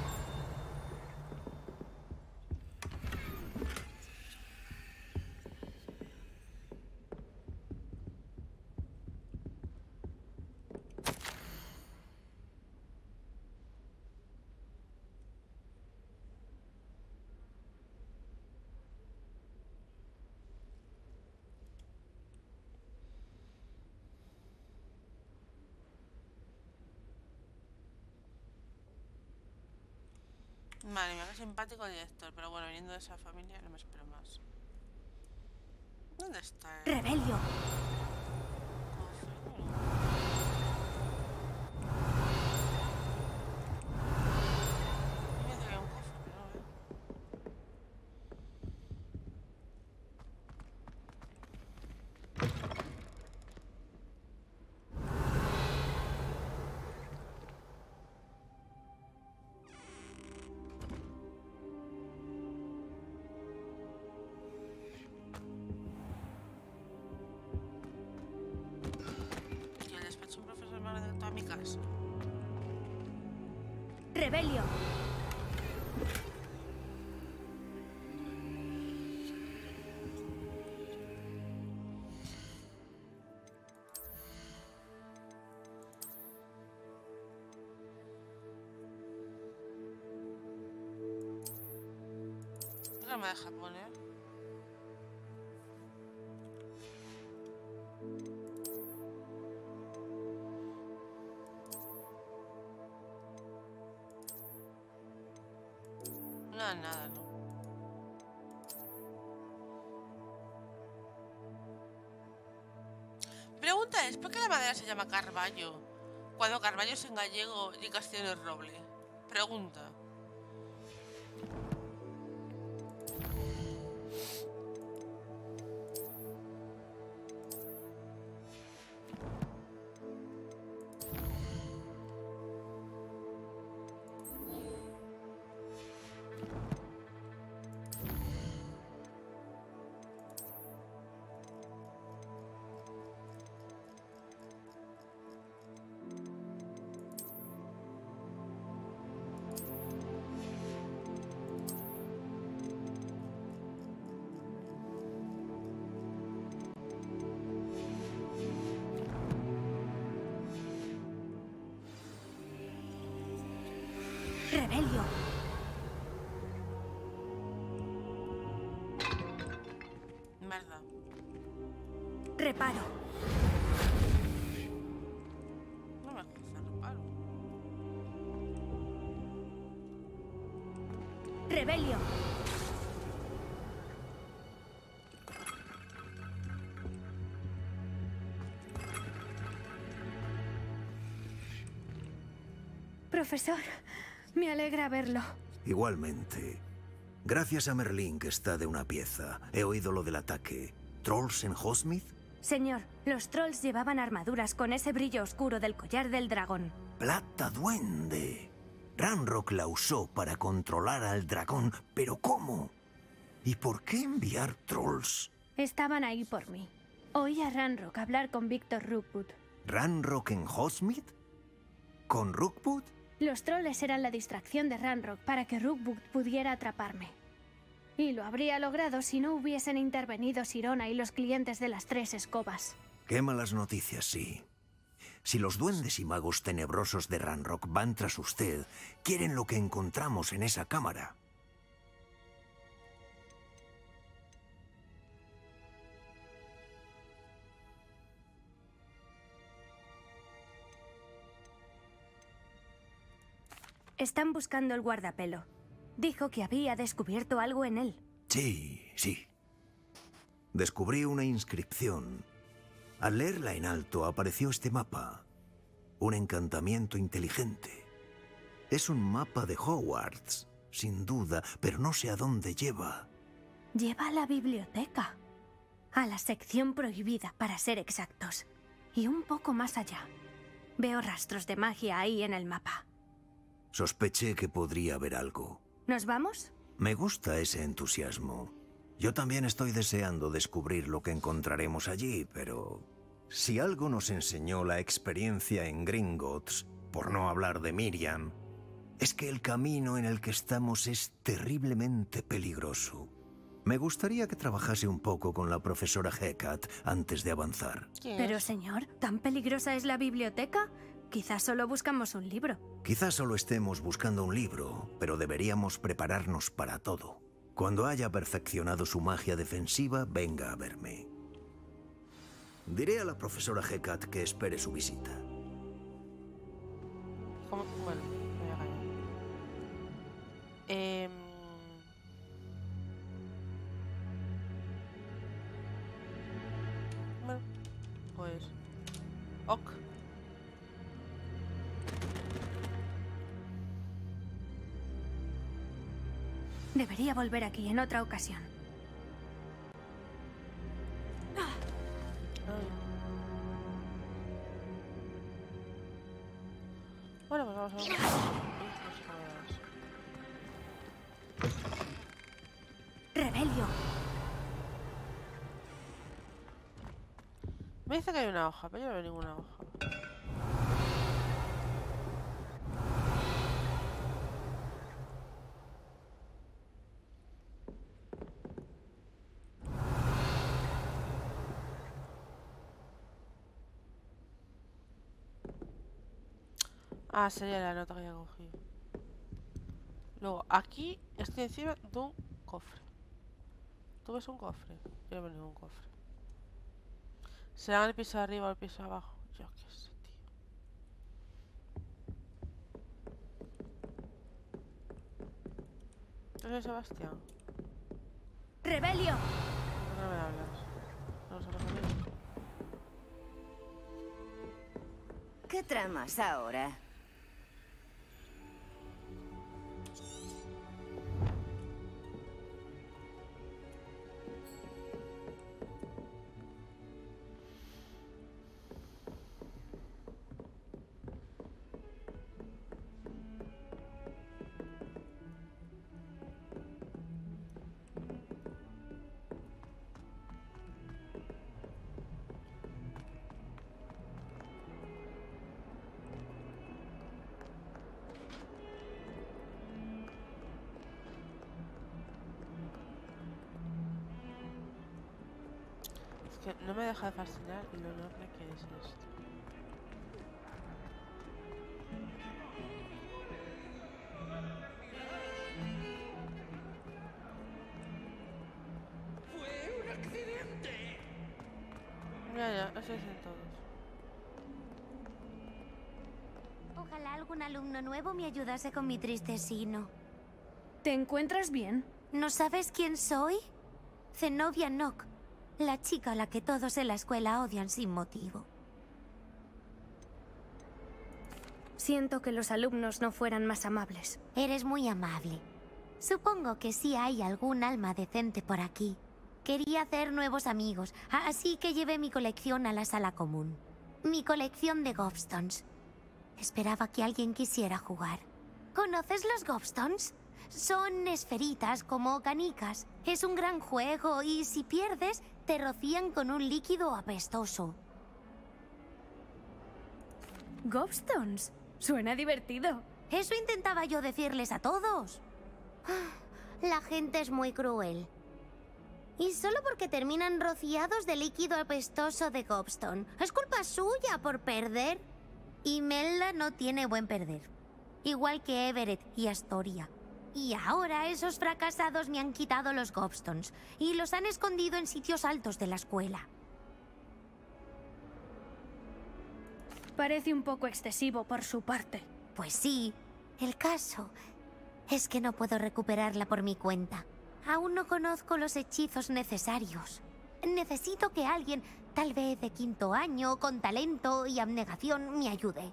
Vale, me hace simpático el director, pero bueno, viniendo de esa familia no me espero más. ¿Dónde está? Rebelio. Rebelio. No me deja poner. Nada, ¿no? Pregunta es, ¿por qué la madera se llama carballo? Cuando carballo es en gallego y en castellano es roble. Pregunta. Rebelio. Merda. Reparo. No me gusta reparo. Rebelio. Profesor, me alegra verlo. Igualmente. Gracias a Merlín, que está de una pieza. He oído lo del ataque. ¿Trolls en Hogsmeade? Señor, los trolls llevaban armaduras con ese brillo oscuro del collar del dragón. ¡Plata duende! Ranrock la usó para controlar al dragón, pero ¿cómo? ¿Y por qué enviar trolls? Estaban ahí por mí. Oí a Ranrock hablar con Victor Rookwood. ¿Ranrock en Hogsmeade? ¿Con Rookwood? Los trolls eran la distracción de Ranrock para que Rookwood pudiera atraparme. Y lo habría logrado si no hubiesen intervenido Sirona y los clientes de las 3 escobas. Qué malas noticias, sí. Si los duendes y magos tenebrosos de Ranrock van tras usted, quieren lo que encontramos en esa cámara. Están buscando el guardapelo. Dijo que había descubierto algo en él. Sí. Descubrí una inscripción. Al leerla en alto apareció este mapa. Un encantamiento inteligente. Es un mapa de Hogwarts, sin duda, pero no sé a dónde lleva. Lleva a la biblioteca. A la sección prohibida, para ser exactos. Y un poco más allá. Veo rastros de magia ahí en el mapa. Sospeché que podría haber algo. ¿Nos vamos? Me gusta ese entusiasmo. Yo también estoy deseando descubrir lo que encontraremos allí, pero... si algo nos enseñó la experiencia en Gringotts, por no hablar de Miriam, es que el camino en el que estamos es terriblemente peligroso. Me gustaría que trabajase un poco con la profesora Hecat antes de avanzar. Pero señor, ¿tan peligrosa es la biblioteca? Quizás solo buscamos un libro. Quizás solo estemos buscando un libro, pero deberíamos prepararnos para todo. Cuando haya perfeccionado su magia defensiva, venga a verme. Diré a la profesora Hecat que espere su visita. ¿Cómo? Bueno, me voy a callar. Bueno, pues... Ok. Debería volver aquí en otra ocasión. Bueno, pues vamos a ver. Rebelio. Me dice que hay una hoja, pero yo no veo ninguna hoja. Ah, sería la nota que ya cogí. Luego, aquí estoy encima de un cofre. ¿Tú ves un cofre? Yo no veo ningún cofre. ¿Será el piso de arriba o el piso de abajo? Yo qué sé, tío. ¿Yo soy Sebastián? ¡Rebelio! ¿Por qué no me hablas? No sabes a mí. ¿Qué tramas ahora? Que no me deja de fascinar lo enorme que es esto. ¡Fue un accidente! Ya, así dicen todos. Ojalá algún alumno nuevo me ayudase con mi triste sino. ¿Te encuentras bien? ¿No sabes quién soy? Zenobia Nock. La chica a la que todos en la escuela odian sin motivo. Siento que los alumnos no fueran más amables. Eres muy amable. Supongo que sí hay algún alma decente por aquí. Quería hacer nuevos amigos, así que llevé mi colección a la sala común. Mi colección de Gobstones. Esperaba que alguien quisiera jugar. ¿Conoces los Gobstones? Son esferitas como canicas. Es un gran juego y si pierdes, te rocían con un líquido apestoso. Gobstones. Suena divertido. Eso intentaba yo decirles a todos. La gente es muy cruel. Y solo porque terminan rociados de líquido apestoso de Gobstone. Es culpa suya por perder. Y Melda no tiene buen perder. Igual que Everett y Astoria. Y ahora esos fracasados me han quitado los Gobstones y los han escondido en sitios altos de la escuela. Parece un poco excesivo por su parte. Pues sí, el caso es que no puedo recuperarla por mi cuenta. Aún no conozco los hechizos necesarios. Necesito que alguien, tal vez de quinto año, con talento y abnegación, me ayude.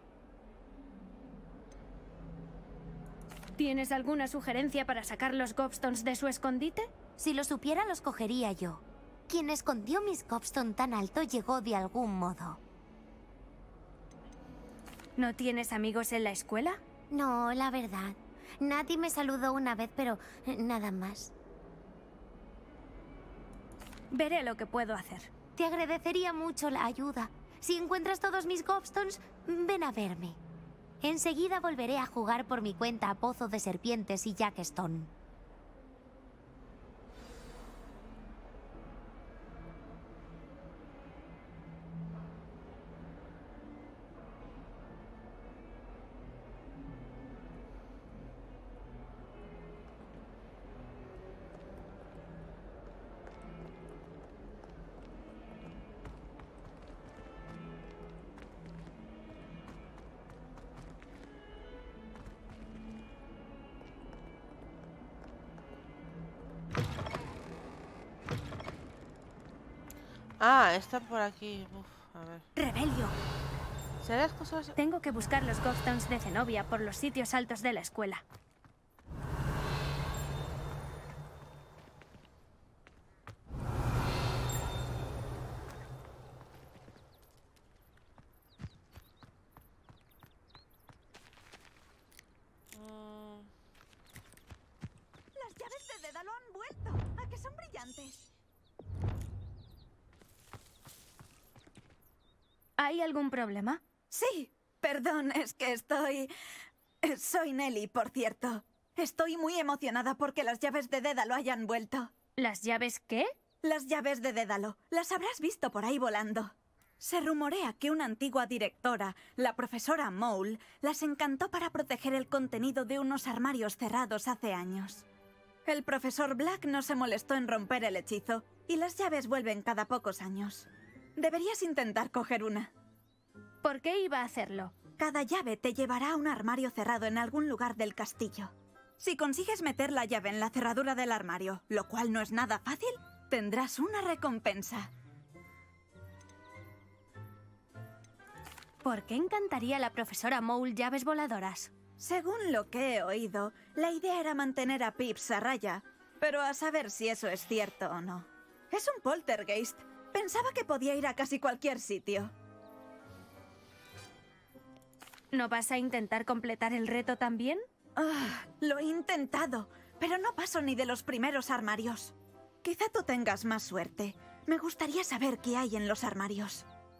¿Tienes alguna sugerencia para sacar los Gobstones de su escondite? Si lo supiera, los cogería yo. Quien escondió mis Gobstone tan alto llegó de algún modo. ¿No tienes amigos en la escuela? No, la verdad. Nadie me saludó una vez, pero nada más. Veré lo que puedo hacer. Te agradecería mucho la ayuda. Si encuentras todos mis Gobstones, ven a verme. Enseguida volveré a jugar por mi cuenta a Pozo de Serpientes y Jackstone. Ah, están por aquí. Uf, a ver. Rebelio. ¿Serás cosas? Tengo que buscar los Gobstones de Zenobia por los sitios altos de la escuela. Las llaves de Dédalo han vuelto. ¿A que son brillantes? ¿Hay algún problema? Sí, perdón, es que estoy... Soy Nelly, por cierto. Estoy muy emocionada porque las llaves de Dédalo hayan vuelto. ¿Las llaves qué? Las llaves de Dédalo. Las habrás visto por ahí volando. Se rumorea que una antigua directora, la profesora Mole, las encantó para proteger el contenido de unos armarios cerrados hace años. El profesor Black no se molestó en romper el hechizo y las llaves vuelven cada pocos años. Deberías intentar coger una. ¿Por qué iba a hacerlo? Cada llave te llevará a un armario cerrado en algún lugar del castillo. Si consigues meter la llave en la cerradura del armario, lo cual no es nada fácil, tendrás una recompensa. ¿Por qué encantaría a la profesora Mole llaves voladoras? Según lo que he oído, la idea era mantener a Pips a raya, pero a saber si eso es cierto o no. Es un poltergeist. Pensaba que podía ir a casi cualquier sitio. ¿No vas a intentar completar el reto también? Lo he intentado, pero no paso ni de los primeros armarios. Quizá tú tengas más suerte. Me gustaría saber qué hay en los armarios.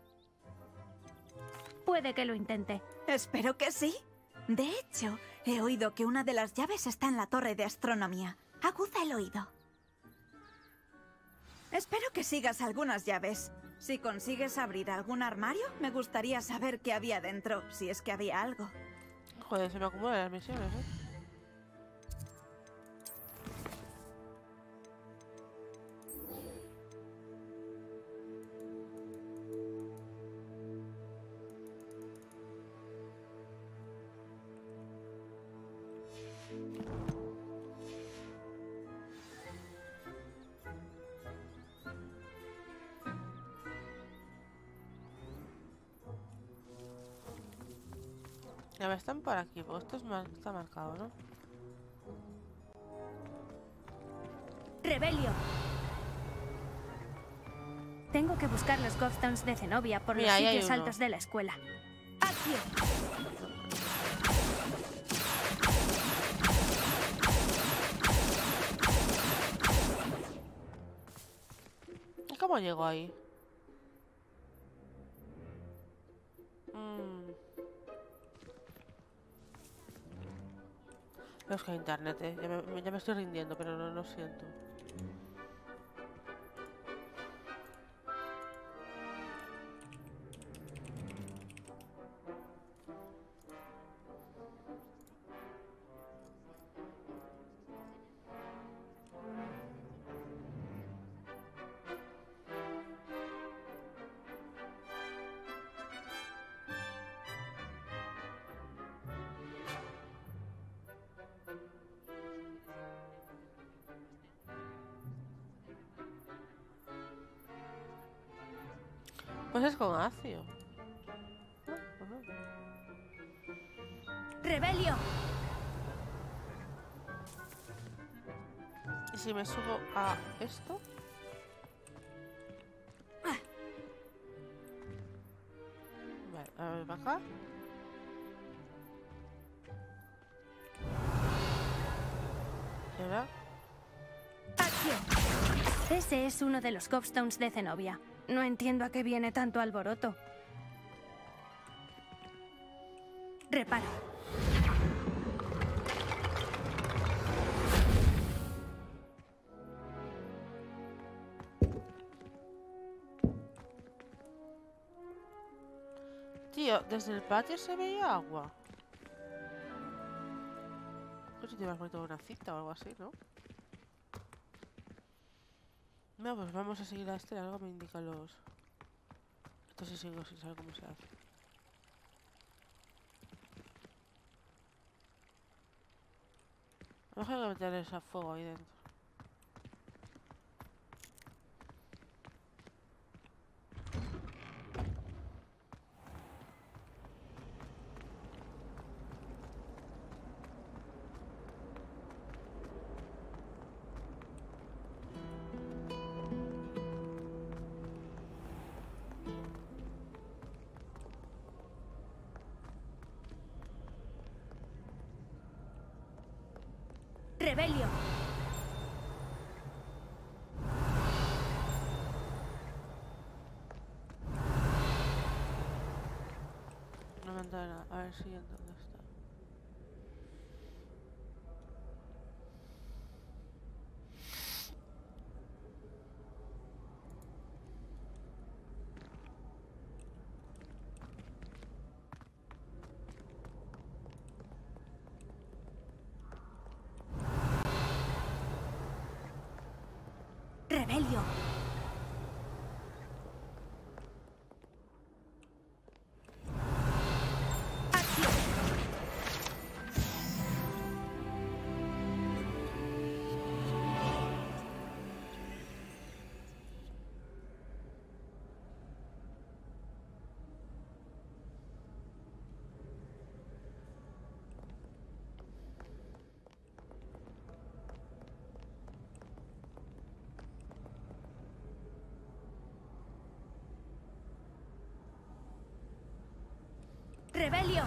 Puede que lo intente. Espero que sí. De hecho, he oído que una de las llaves está en la torre de astronomía. Aguza el oído. Espero que sigas algunas llaves. Si consigues abrir algún armario, me gustaría saber qué había dentro, si es que había algo. Joder, se me acumulan las misiones, ¿eh? Ya están por aquí, pues esto está marcado, ¿no? ¡Rebelio! Tengo que buscar los Gobstones de Zenobia por Mira, los sitios altos de la escuela. ¡Acción! ¿Y cómo llego ahí? Es que internet, ya me estoy rindiendo, pero no lo siento. Pues es con ácido. ¡Rebelio! ¿Y si me subo a esto? Vale, a ver, para acá. ¿Y ahora? ¡Acción! Ese es uno de los Gobstones de Zenobia. No entiendo a qué viene tanto alboroto. Reparo. Tío, desde el patio se veía agua. No sé si te vas a poner una cita o algo así, ¿no? No, pues vamos a seguir a este. Algo me indica los... Esto sí sigo sin saber cómo se hace. A lo mejor hay que meter ese fuego ahí dentro. ¡Rebelio! No me entra nada. A ver si dónde está. ¡Rebelio! ¡Rebelio!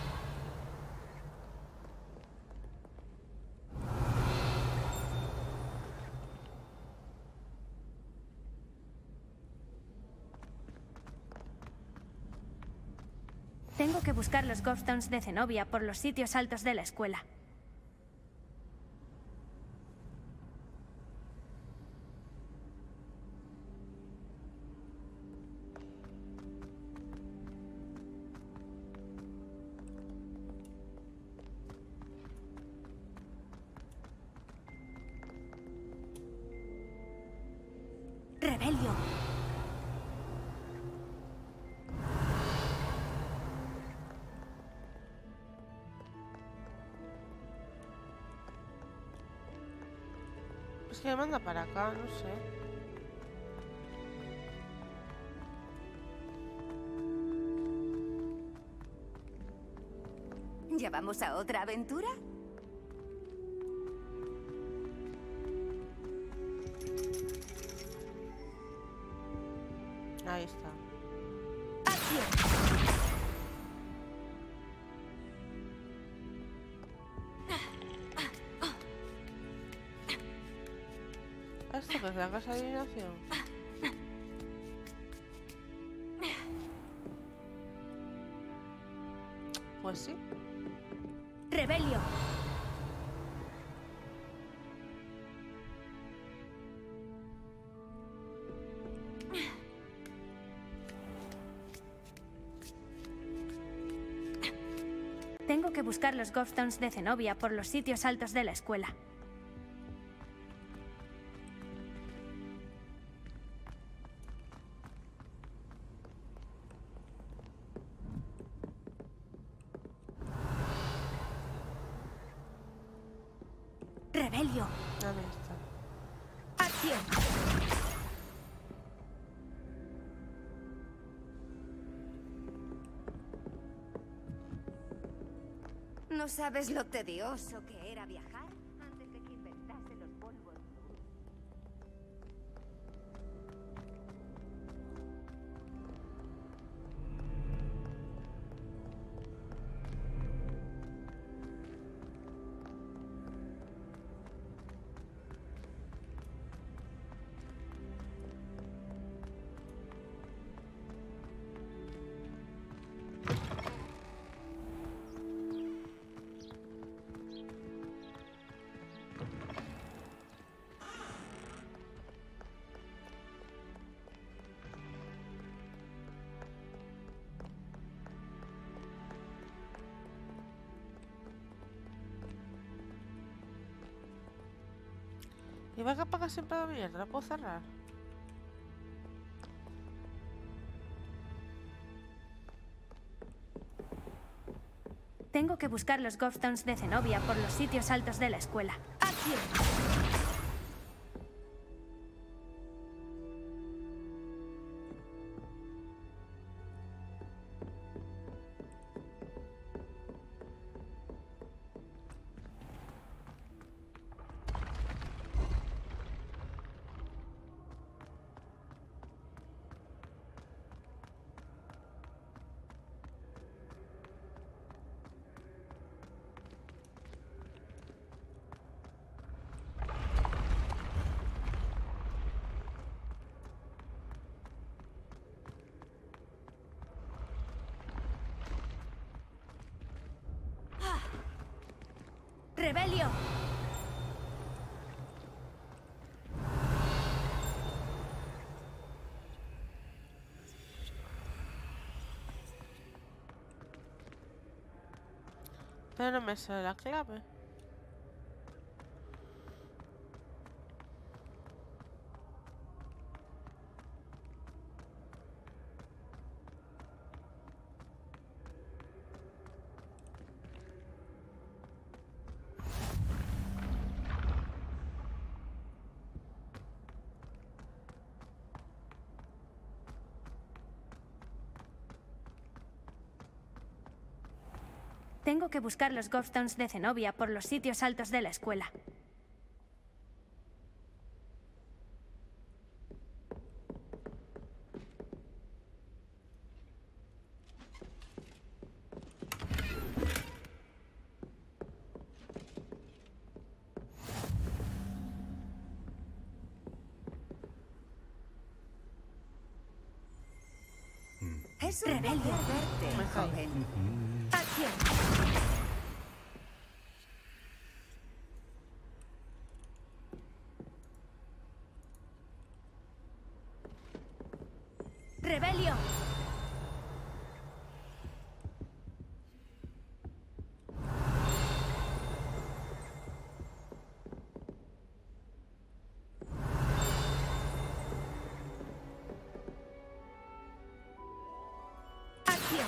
Tengo que buscar los Gobstones de Zenobia por los sitios altos de la escuela. ¡Rebelio! Es que me manda para acá, no sé. ¿Ya vamos a otra aventura? Ahí está. ¿Esto que es la casa de adivinación? Pues sí. ¡Rebelio! Tengo que buscar los Gobstones de Zenobia por los sitios altos de la escuela. ¡Rebelio! ¿Dónde está? ¡Acción! ¿No sabes lo tedioso que era viajar antes de que inventase los polvos? va a apagar siempre abierta, ¿la puedo cerrar? Tengo que buscar los Gobstones de Zenobia por los sitios altos de la escuela. ¡Acción! ¡Rebelio! Pero no me sale la clave. Tengo que buscar los Gobstones de Zenobia por los sitios altos de la escuela. Es un placer verte, joven. ¡Acción! ¡Rebelio! ¡Acción!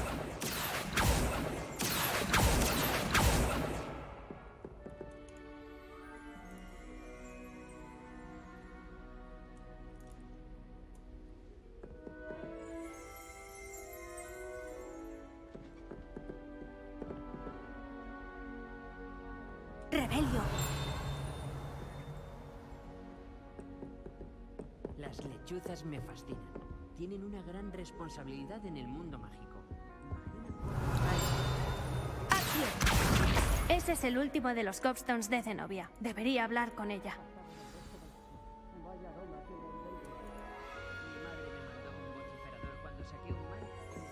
¡Rebelio! Las lechuzas me fascinan. Tienen una gran responsabilidad en el mundo mágico. ¡Acción! Ese es el último de los Gobstones de Zenobia. Debería hablar con ella. Mi madre me mandó un vociferador cuando saqué un mal.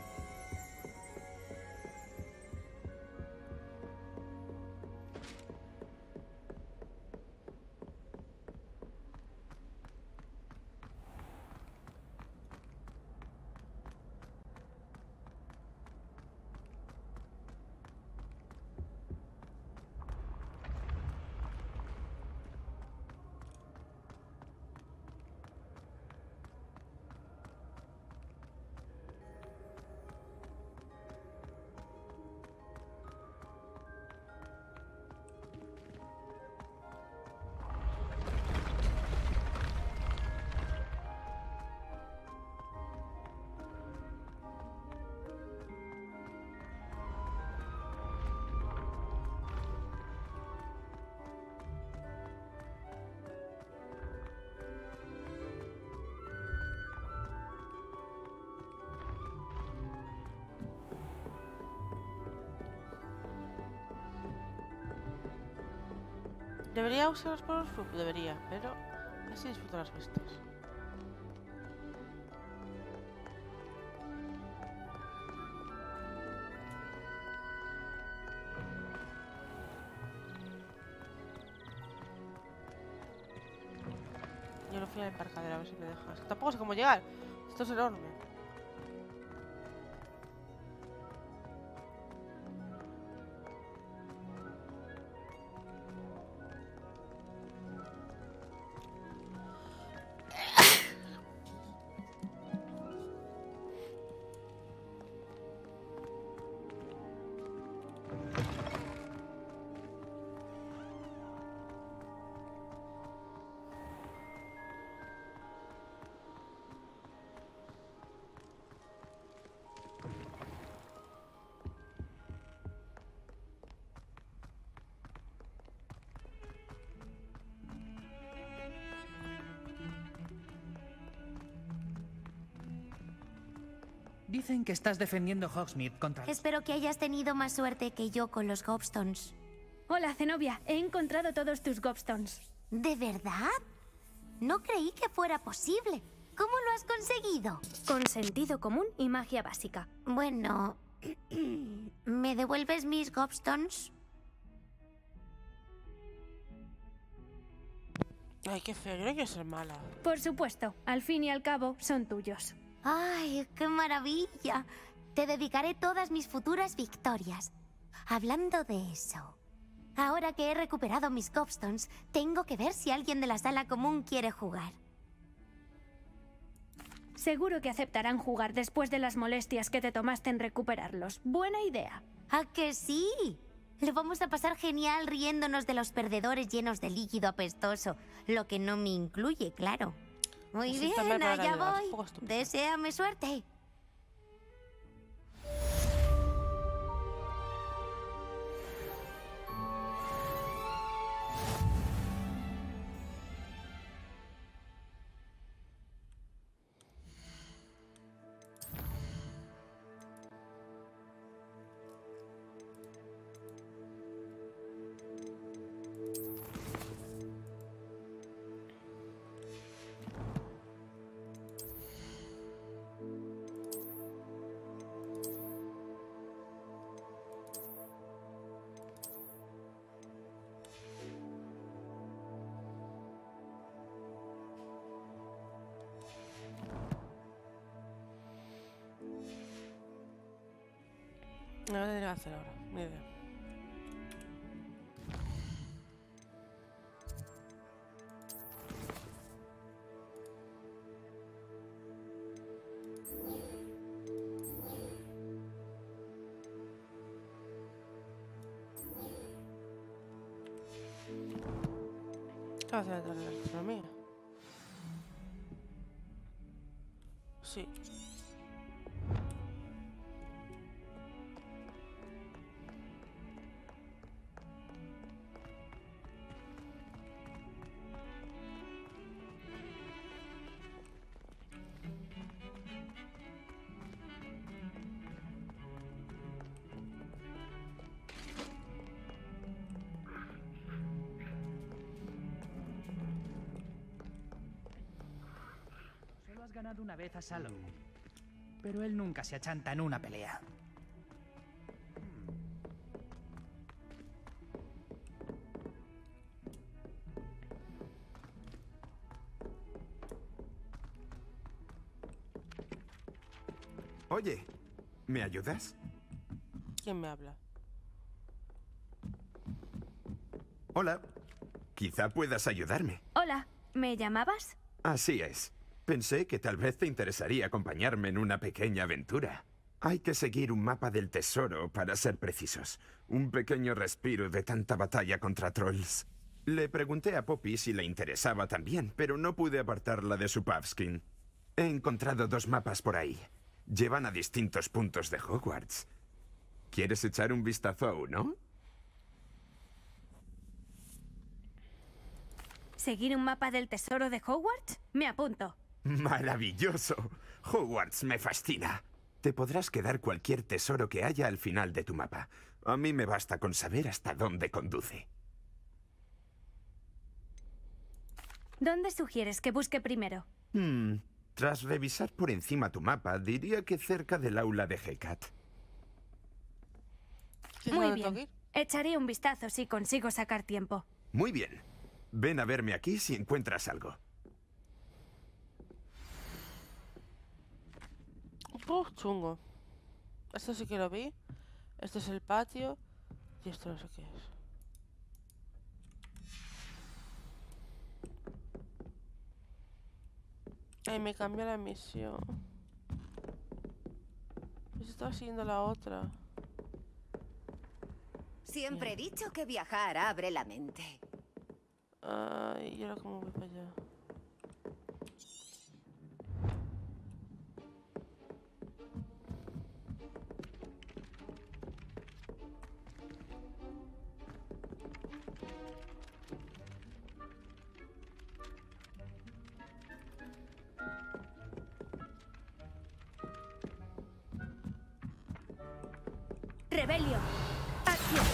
¿Debería usarlos por los flujos? Debería, pero así disfruto las vistas. Yo lo fui al embarcadero a ver si me dejas. Tampoco sé cómo llegar. Esto es enorme. Dicen que estás defendiendo Hogsmeade contra... Espero que hayas tenido más suerte que yo con los Gobstones. Hola, Zenobia. He encontrado todos tus Gobstones. ¿De verdad? No creí que fuera posible. ¿Cómo lo has conseguido? Con sentido común y magia básica. Bueno... ¿Me devuelves mis Gobstones? Ay, qué feo. Yo no quiero ser mala. Por supuesto. Al fin y al cabo, son tuyos. ¡Ay, qué maravilla! Te dedicaré todas mis futuras victorias. Hablando de eso, ahora que he recuperado mis Gobstones, tengo que ver si alguien de la sala común quiere jugar. Seguro que aceptarán jugar después de las molestias que te tomaste en recuperarlos. Buena idea. ¿A que sí? Lo vamos a pasar genial riéndonos de los perdedores llenos de líquido apestoso, lo que no me incluye, claro. Muy Pues bien, también me allá agrada, voy. un poco estúpido. Deséame suerte. No lo tendría que hacer ahora. Ni idea. ¿Qué vas a hacer de la astronomía? Sí. Solo has ganado una vez a Sallow, pero él nunca se achanta en una pelea. Oye, ¿me ayudas? ¿Quién me habla? Hola. Quizá puedas ayudarme. Hola, ¿me llamabas? Así es. Pensé que tal vez te interesaría acompañarme en una pequeña aventura. Hay que seguir un mapa del tesoro, para ser precisos. Un pequeño respiro de tanta batalla contra trolls. Le pregunté a Poppy si le interesaba también, pero no pude apartarla de su Puffskin. He encontrado 2 mapas por ahí. Llevan a distintos puntos de Hogwarts. ¿Quieres echar un vistazo a uno? ¿Seguir un mapa del tesoro de Hogwarts? Me apunto. ¡Maravilloso! Hogwarts me fascina. Te podrás quedar cualquier tesoro que haya al final de tu mapa. A mí me basta con saber hasta dónde conduce. ¿Dónde sugieres que busque primero? Tras revisar por encima tu mapa, diría que cerca del aula de Hecat. Muy bien. Echaré un vistazo si consigo sacar tiempo. Muy bien. Ven a verme aquí si encuentras algo. Chungo. Esto sí que lo vi. Este es el patio. Y esto no sé qué es. Ay, me cambió la misión. Pues estaba siguiendo la otra. Siempre he dicho que viajar abre la mente. Ay, ¿y ahora cómo voy para allá? Rebelio. Acción.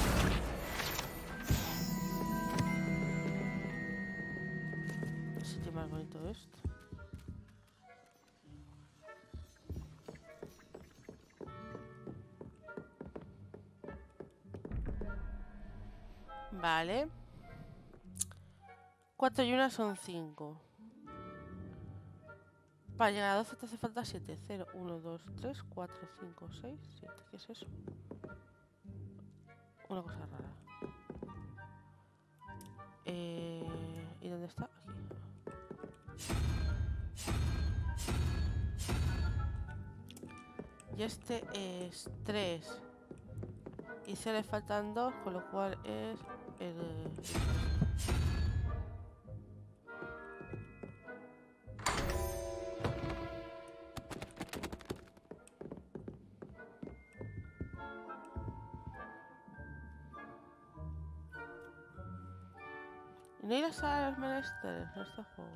¿Qué sitio más bonito esto? Vale. 4 y 1 son 5. Para llegar a 12 te hace falta 7. 0, 1, 2, 3, 4, 5, 6, 7. ¿Qué es eso? Una cosa rara. ¿Y dónde está? Aquí. Y este es 3. Y se le faltan 2, con lo cual es el... No irás a los menesteres en este juego.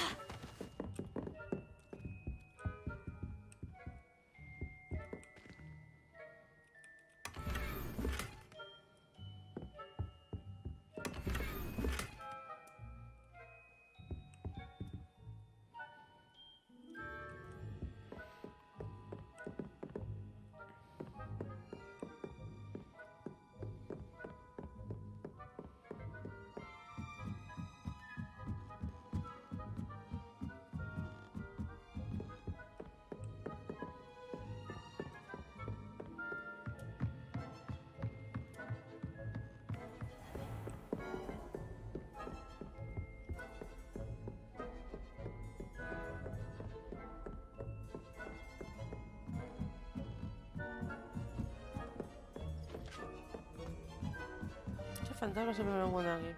Ese fantasma siempre me lo encuentro aquí.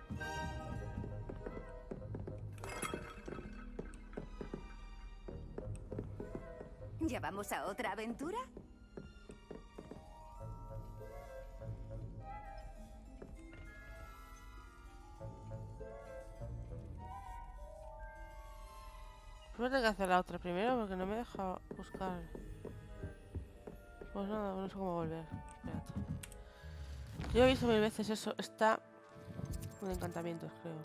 ¿Ya vamos a otra aventura? Pero tengo que hacer la otra primero porque no me deja buscar. Pues nada, no sé cómo volver. Espérate. Yo he visto 1000 veces eso. Está con encantamientos, creo.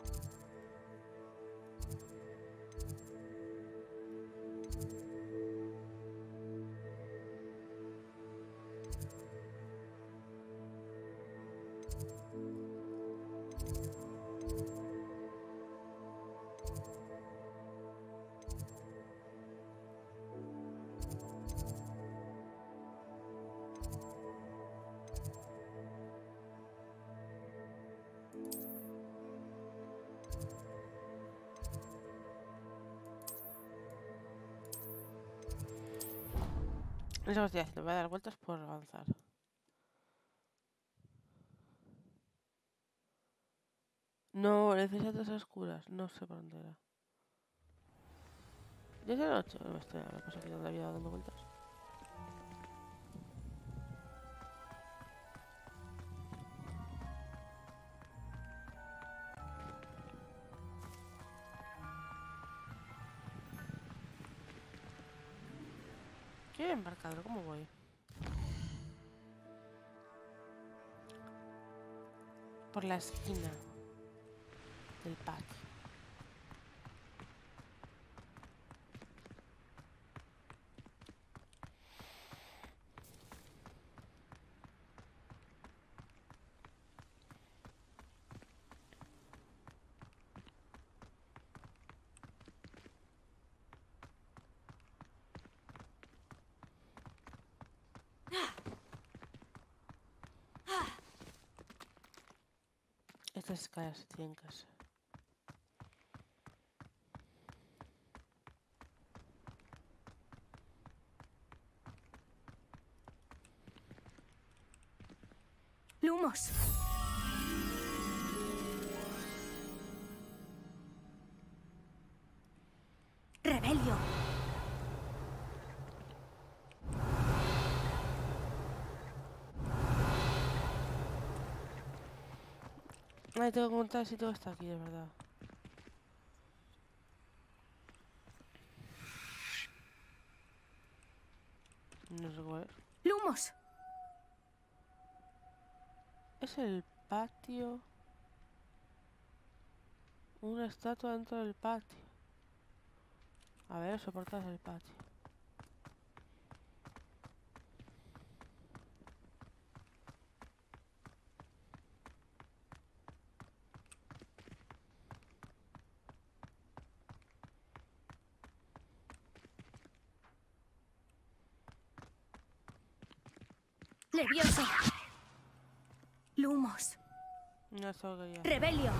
Eso lo estoy haciendo, voy a dar vueltas por avanzar. No, necesitas oscuras, no sé por dónde era. ¿Ya es de noche? No me estoy la cosa aquí donde había dando vueltas. ¿Qué embarcador? ¿Cómo voy? Por la esquina del patio. Estas escaleras se tienen que hacer. Lumos. Rebelio. Ay, tengo que contar si todo está aquí, de verdad. No sé cuál es. Lumos. Es el patio. Una estatua dentro del patio. A ver, soportas el patio. Levioso. Lumos. No salgo ya. Rebelio.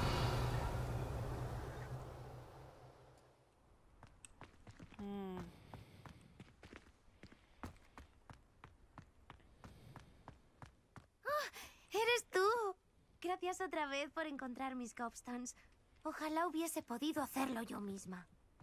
¡Eres tú! Gracias otra vez por encontrar mis gobstones. Ojalá hubiese podido hacerlo yo misma.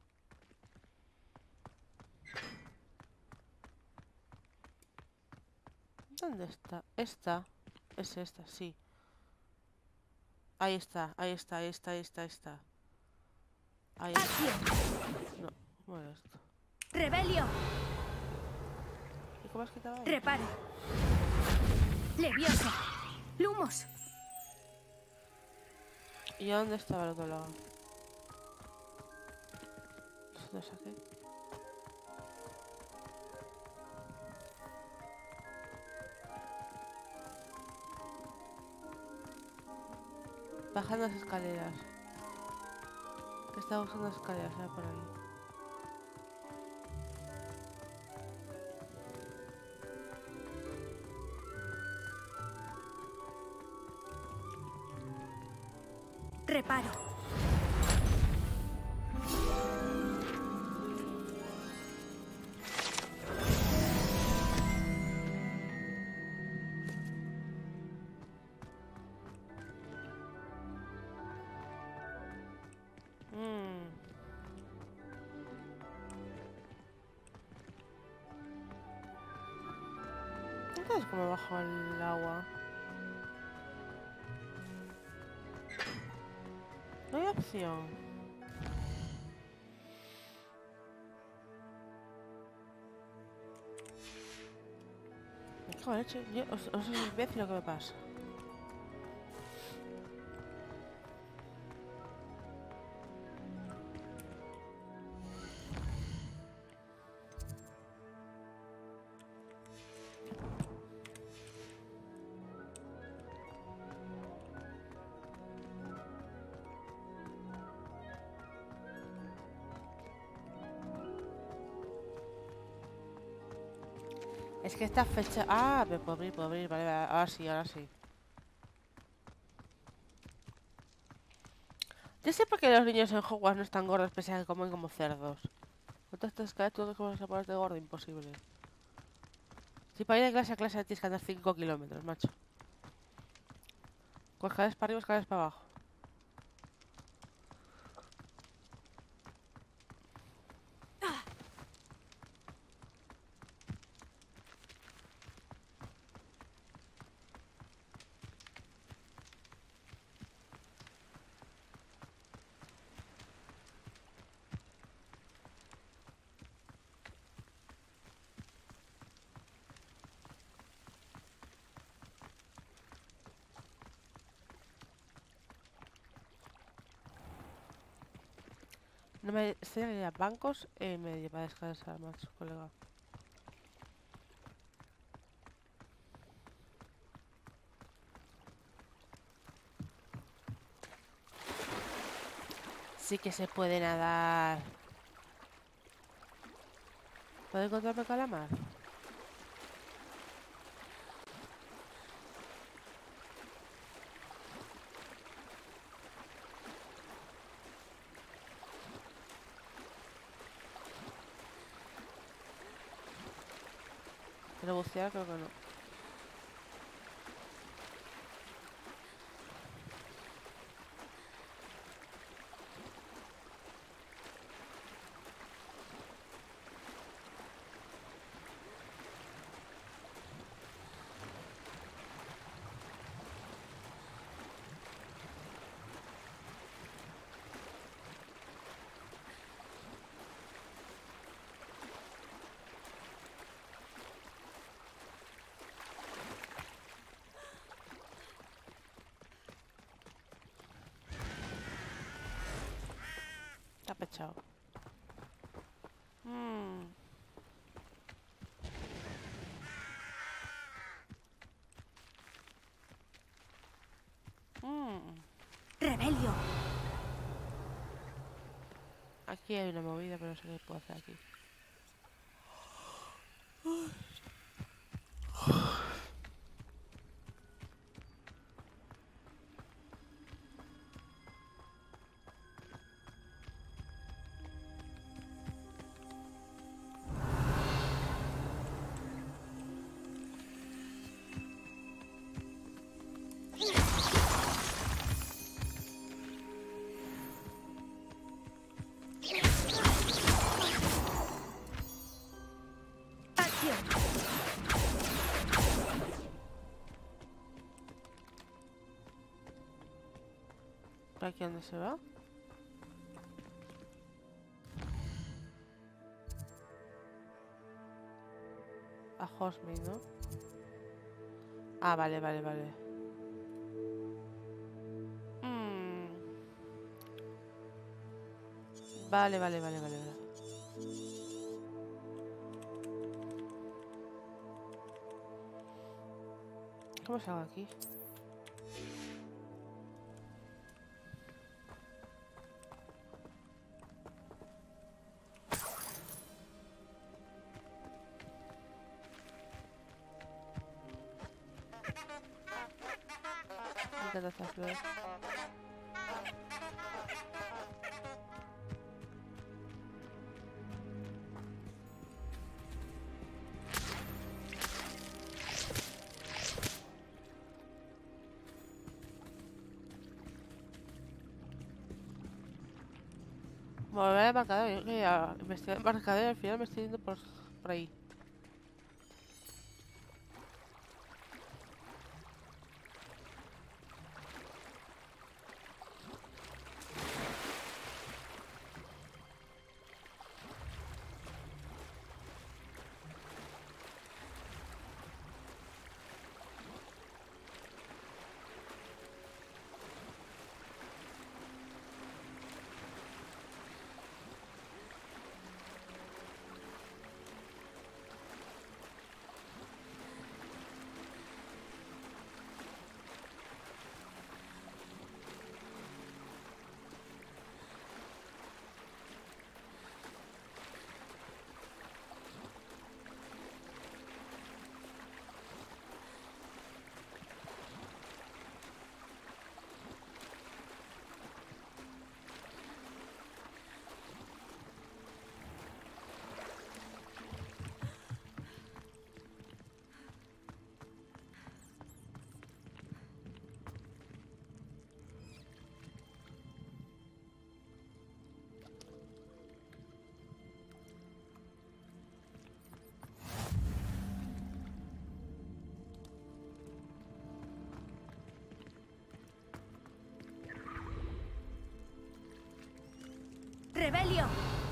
¿Dónde está? Esta. Es esta, sí. Ahí está, ahí está, ahí está, ahí está, ahí está. Ahí está. No, bueno esto. Rebelio. ¿Y cómo has quitado ahí? Reparo. Levioso. Lumos. ¿Y a dónde estaba el otro lado? ¿Eso lo saqué? Bajando las escaleras. Que estaba usando las escaleras, por ahí. Reparo. Entonces, ¿cómo bajo el agua? No hay opción. Me cago en la leche. Yo os voy a decir lo que me pasa. Es que esta fecha... Ah, me puedo abrir, vale, ahora sí, ahora sí. Yo sé por qué los niños en Hogwarts no están gordos, pese a que comen como cerdos. ¿Cuántas te caes tú que vas a ponerte gordo? Imposible. Si para ir de clase a clase tienes que andar 5 kilómetros, macho. Con escaleras para arriba, escaleras para abajo. No me extraña que bancos me lleva a descansar, macho, colega. Sí que se puede nadar. ¿Puedo encontrarme calamar? Pero bucear creo que no. echado. Rebelio. Aquí hay una movida, pero no sé qué puedo hacer aquí. ¿Por aquí dónde se va? A Hogsmeade, ¿no? Ah, vale, vale, vale. Vale, vale, vale, vale, vale. ¿Cómo salgo aquí? Me encanta esta flor. Volver al marcador, yo quería investigar el marcador y al final me estoy yendo por ahí. Rebelio.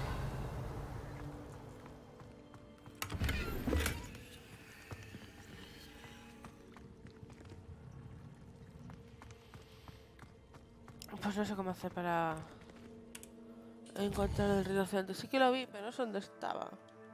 Pues no sé cómo hacer para encontrar el rinoceronte. Sí que lo vi, pero no sé dónde estaba.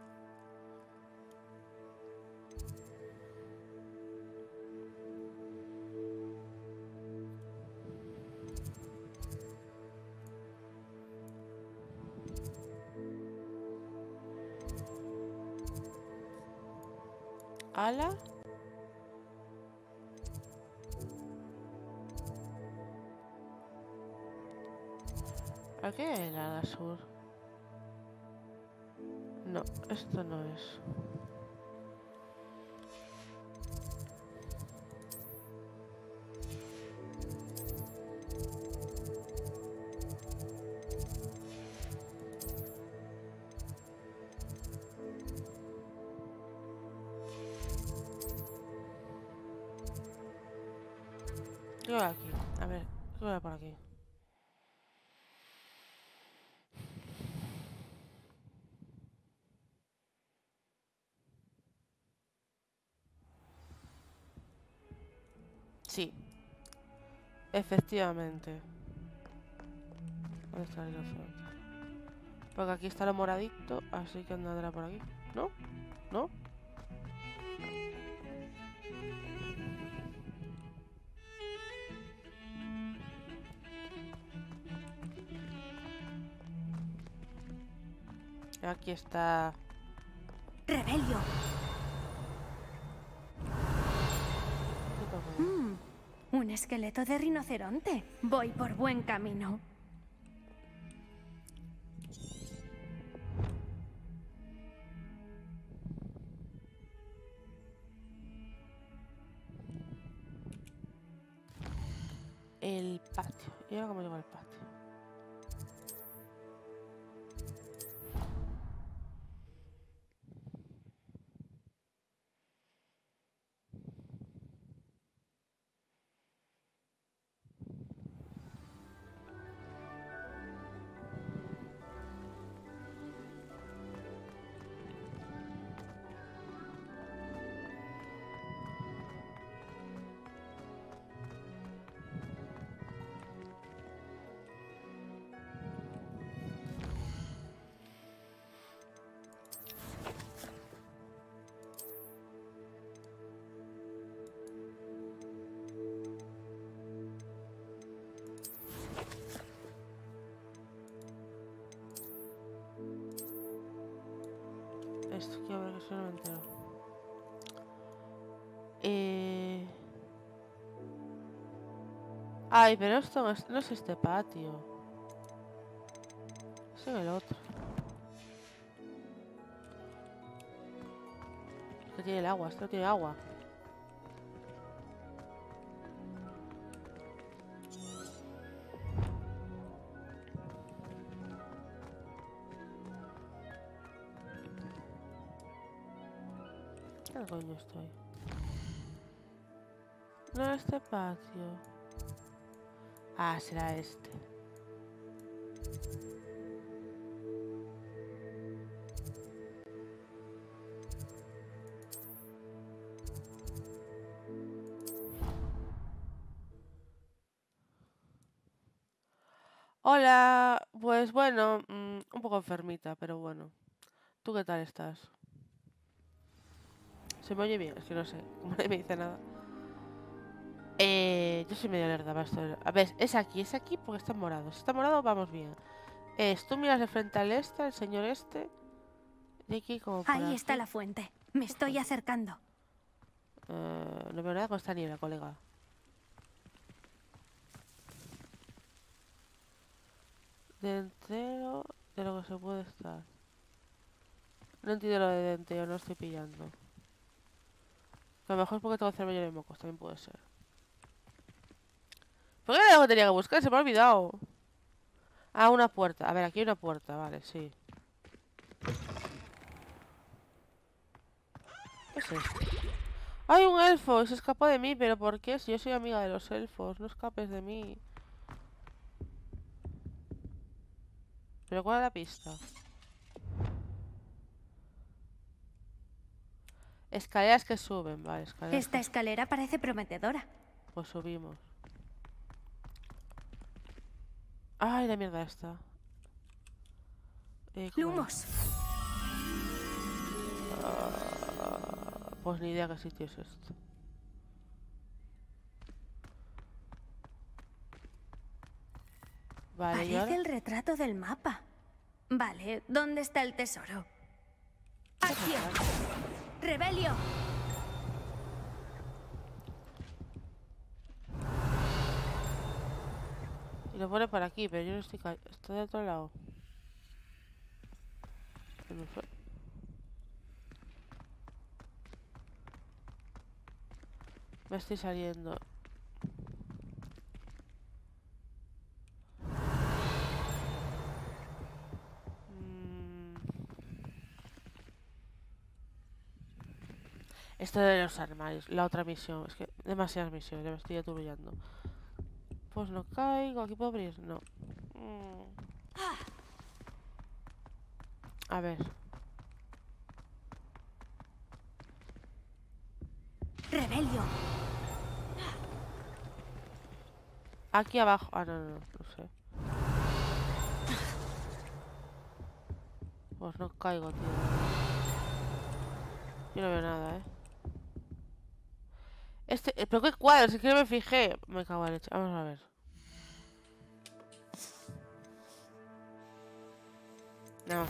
¿Ala? ¿A qué era la sur? No, esto no es. ¿Qué va aquí? A ver, ¿qué va por aquí? Sí. Efectivamente. ¿Dónde está el rinoceronte? Porque aquí está lo moradito, así que andará por aquí. ¿No? ¿No? Aquí está... ¡Rebelio! Un esqueleto de rinoceronte. Voy por buen camino. El patio. ¿Y ahora cómo llego al patio? Esto quiero ver que eso no me entero. Ay, pero esto no es este patio. Es en el otro. Es que tiene el agua, esto no tiene agua. ¿Qué coño estoy? No, este patio. Ah, será este. Hola, pues bueno, un poco enfermita, pero bueno. ¿Tú qué tal estás? ¿Se me oye bien? Es que no sé, como nadie me dice nada. Yo soy medio lerda para esto. A ver, es aquí porque está morado. Si está morado, vamos bien. Tú miras de frente al este, al señor este. Y aquí como por Ahí aquí. está la fuente. Me estoy acercando. No veo nada con esta niebla, colega. Dentero de lo que se puede estar. No entiendo lo de dentero, no estoy pillando. A lo mejor es porque tengo cerveza de mocos, también puede ser. ¿Por qué era lo que tenía que buscar? Se me ha olvidado. Ah, una puerta. A ver, aquí hay una puerta, vale, sí. ¿Qué es esto? ¡Hay un elfo! Se escapó de mí, ¿pero por qué? Si yo soy amiga de los elfos, no escapes de mí. ¿Pero cuál es la pista? Escaleras que suben, vale, escaleras. Esta escalera parece prometedora. Pues subimos. Ay, la mierda esta. Lumos. Pues ni idea qué sitio es esto. Vale, ¿y Parece ahora? el retrato del mapa. Vale, ¿dónde está el tesoro? ¡Acción! ¡Rebelio! Y lo pone por aquí, pero yo no estoy... Está de otro lado. Se me fue. Me estoy saliendo. Esto de los armarios, la otra misión. Es que demasiadas misiones, ya me estoy aturullando. Pues no caigo, aquí puedo abrir, no. A ver. ¡Rebelio! Aquí abajo. Ah, no sé. Pues no caigo, tío. Yo no veo nada, ¿eh? ¿Pero qué cuadros? Es que no me fijé. Me cago en leche. Vamos a ver. No.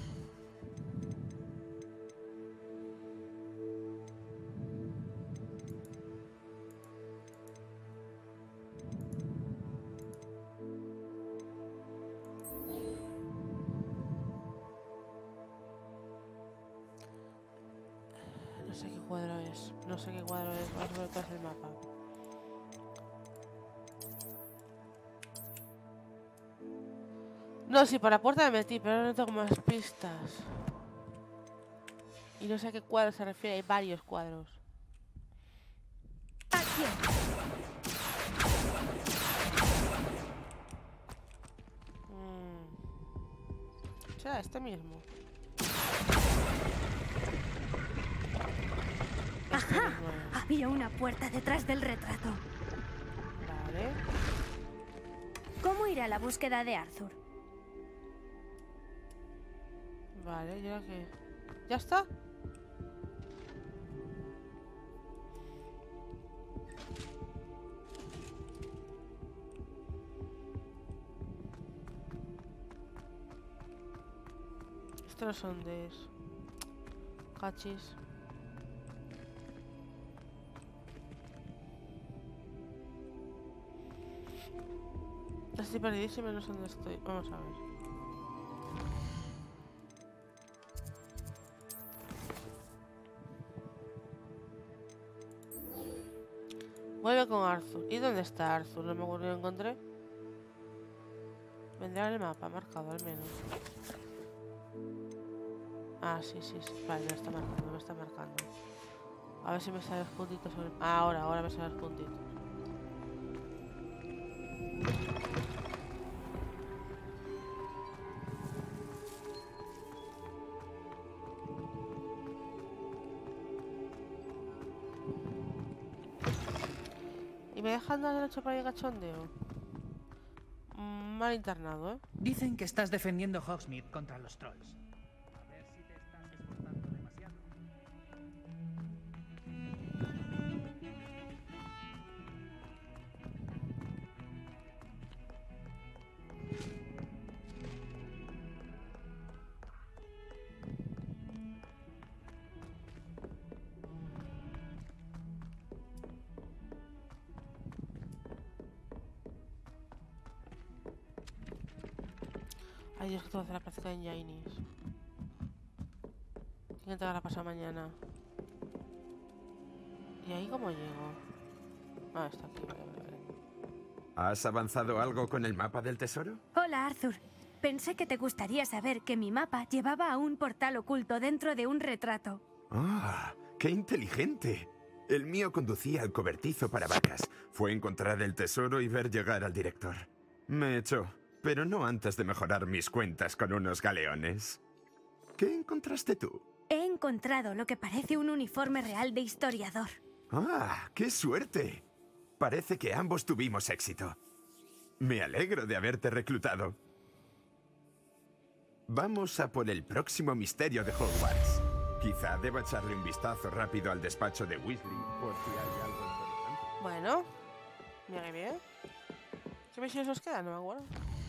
No sé qué cuadro es. No sé qué cuadro es. Vamos a ver cuál es el mapa. No, sí, para la puerta me metí, pero no tengo más pistas. Y no sé a qué cuadro se refiere. Hay varios cuadros. Aquí. Será este mismo. ¡Ajá! Había una puerta detrás del retrato. Vale. ¿Cómo irá la búsqueda de Arthur? Vale, ¿y ahora qué? ¿Ya está? Estos no son de eso. Cachis. Estoy perdidísima y no sé dónde estoy. Vamos a ver. Vuelve con Arthur. ¿Y dónde está Arthur? No me acuerdo, lo encontré. Vendrá en el mapa, marcado al menos. Ah, sí. Vale, me está marcando. A ver si me salen los puntitos sobre... Ah, ahora me salen los puntitos. ¿Y me dejan dar derecho para ir cachondeo? Mal internado, ¿eh? Dicen que estás defendiendo Hogsmeade contra los trolls. A ver si te estás esforzando demasiado. Ay, Dios, que tengo que hacer la práctica en Jainis. Tengo que entregar la pasada mañana. ¿Y ahí cómo llego? Ah, está aquí, vale. ¿Has avanzado algo con el mapa del tesoro? Hola, Arthur. Pensé que te gustaría saber que mi mapa llevaba a un portal oculto dentro de un retrato. ¡Ah! ¡Qué inteligente! El mío conducía al cobertizo para vacas. Fue encontrar el tesoro y ver llegar al director. Me echó, pero no antes de mejorar mis cuentas con unos galeones. ¿Qué encontraste tú? He encontrado lo que parece un uniforme real de historiador. ¡Ah! ¡Qué suerte! Parece que ambos tuvimos éxito. Me alegro de haberte reclutado. Vamos a por el próximo misterio de Hogwarts. Quizá deba echarle un vistazo rápido al despacho de Weasley por si hay algo interesante. Bueno, mira que bien. ¿Qué misiones nos quedan? No me acuerdo.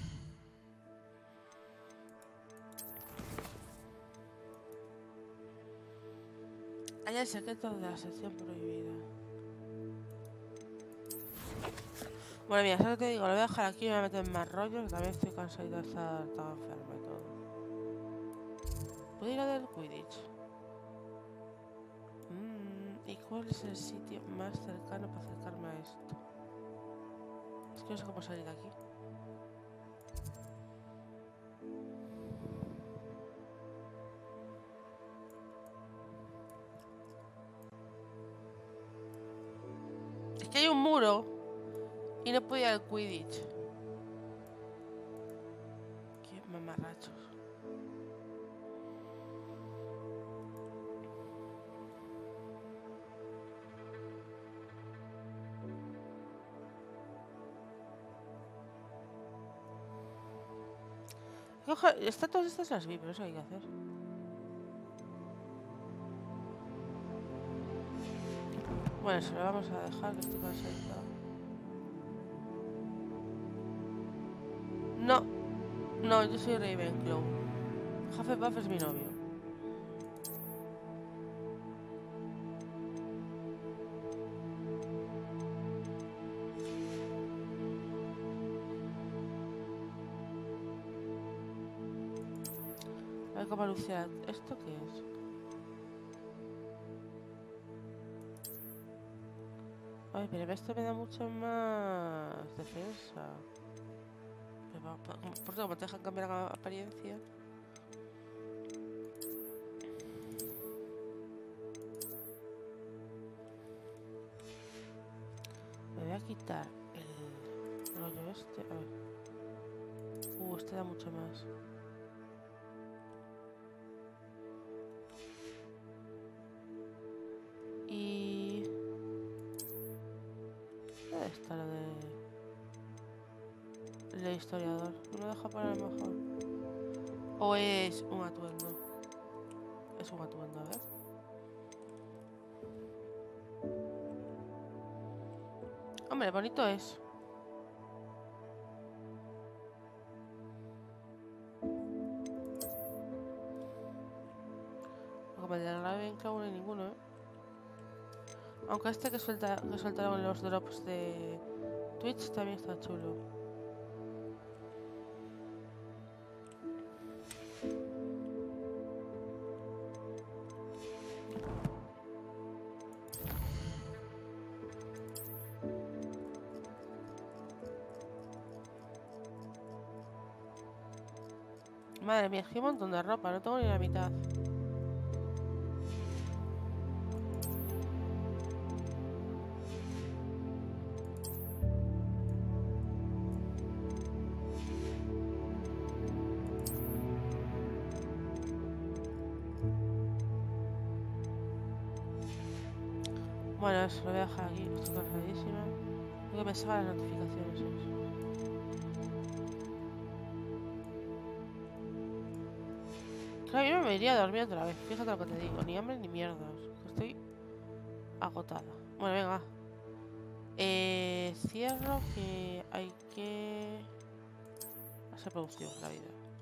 Hay el secreto de la sección prohibida. Bueno, mira, ¿sabes lo que te digo? Lo voy a dejar aquí y me voy a meter en más rollos. También estoy cansadita de estar tan enferma y todo. ¿Puedo ir a del Quidditch? ¿Y cuál es el sitio más cercano para acercarme a esto? Es que no sé cómo salir de aquí. Es que hay un muro y no puedo ir al Quidditch. Qué mamarrachos. Todas estas las vi, pero eso hay que hacer. Bueno, se lo vamos a dejar, que estoy cansado. No. No, yo soy Ravenclaw. Hufflepuff es mi novio. A ver cómo anunciar. ¿Esto qué es? Ay, pero esto me da mucho más defensa. Por eso, como te dejan cambiar la apariencia. Me voy a quitar el rollo este. A ver. Este da mucho más. Y... ¿dónde está lo de...? El de historiador. ¿No lo deja poner mejor? ¿O es un atuendo? Es un atuendo, a ver. Hombre, bonito es. Como el de la Ravenclaw no hay ninguno, ¿eh? Aunque este que soltaron en los drops de Twitch también está chulo. Madre mía, es que hay un montón de ropa, no tengo ni la mitad. Bueno, eso lo voy a dejar aquí, estoy cansadísima. Tengo que me salgan las notificaciones. Claro, yo no me iría a dormir otra vez, fíjate lo que te digo, ni hambre ni mierda, estoy agotada. Bueno, venga, cierro que hay que hacer producción la vida.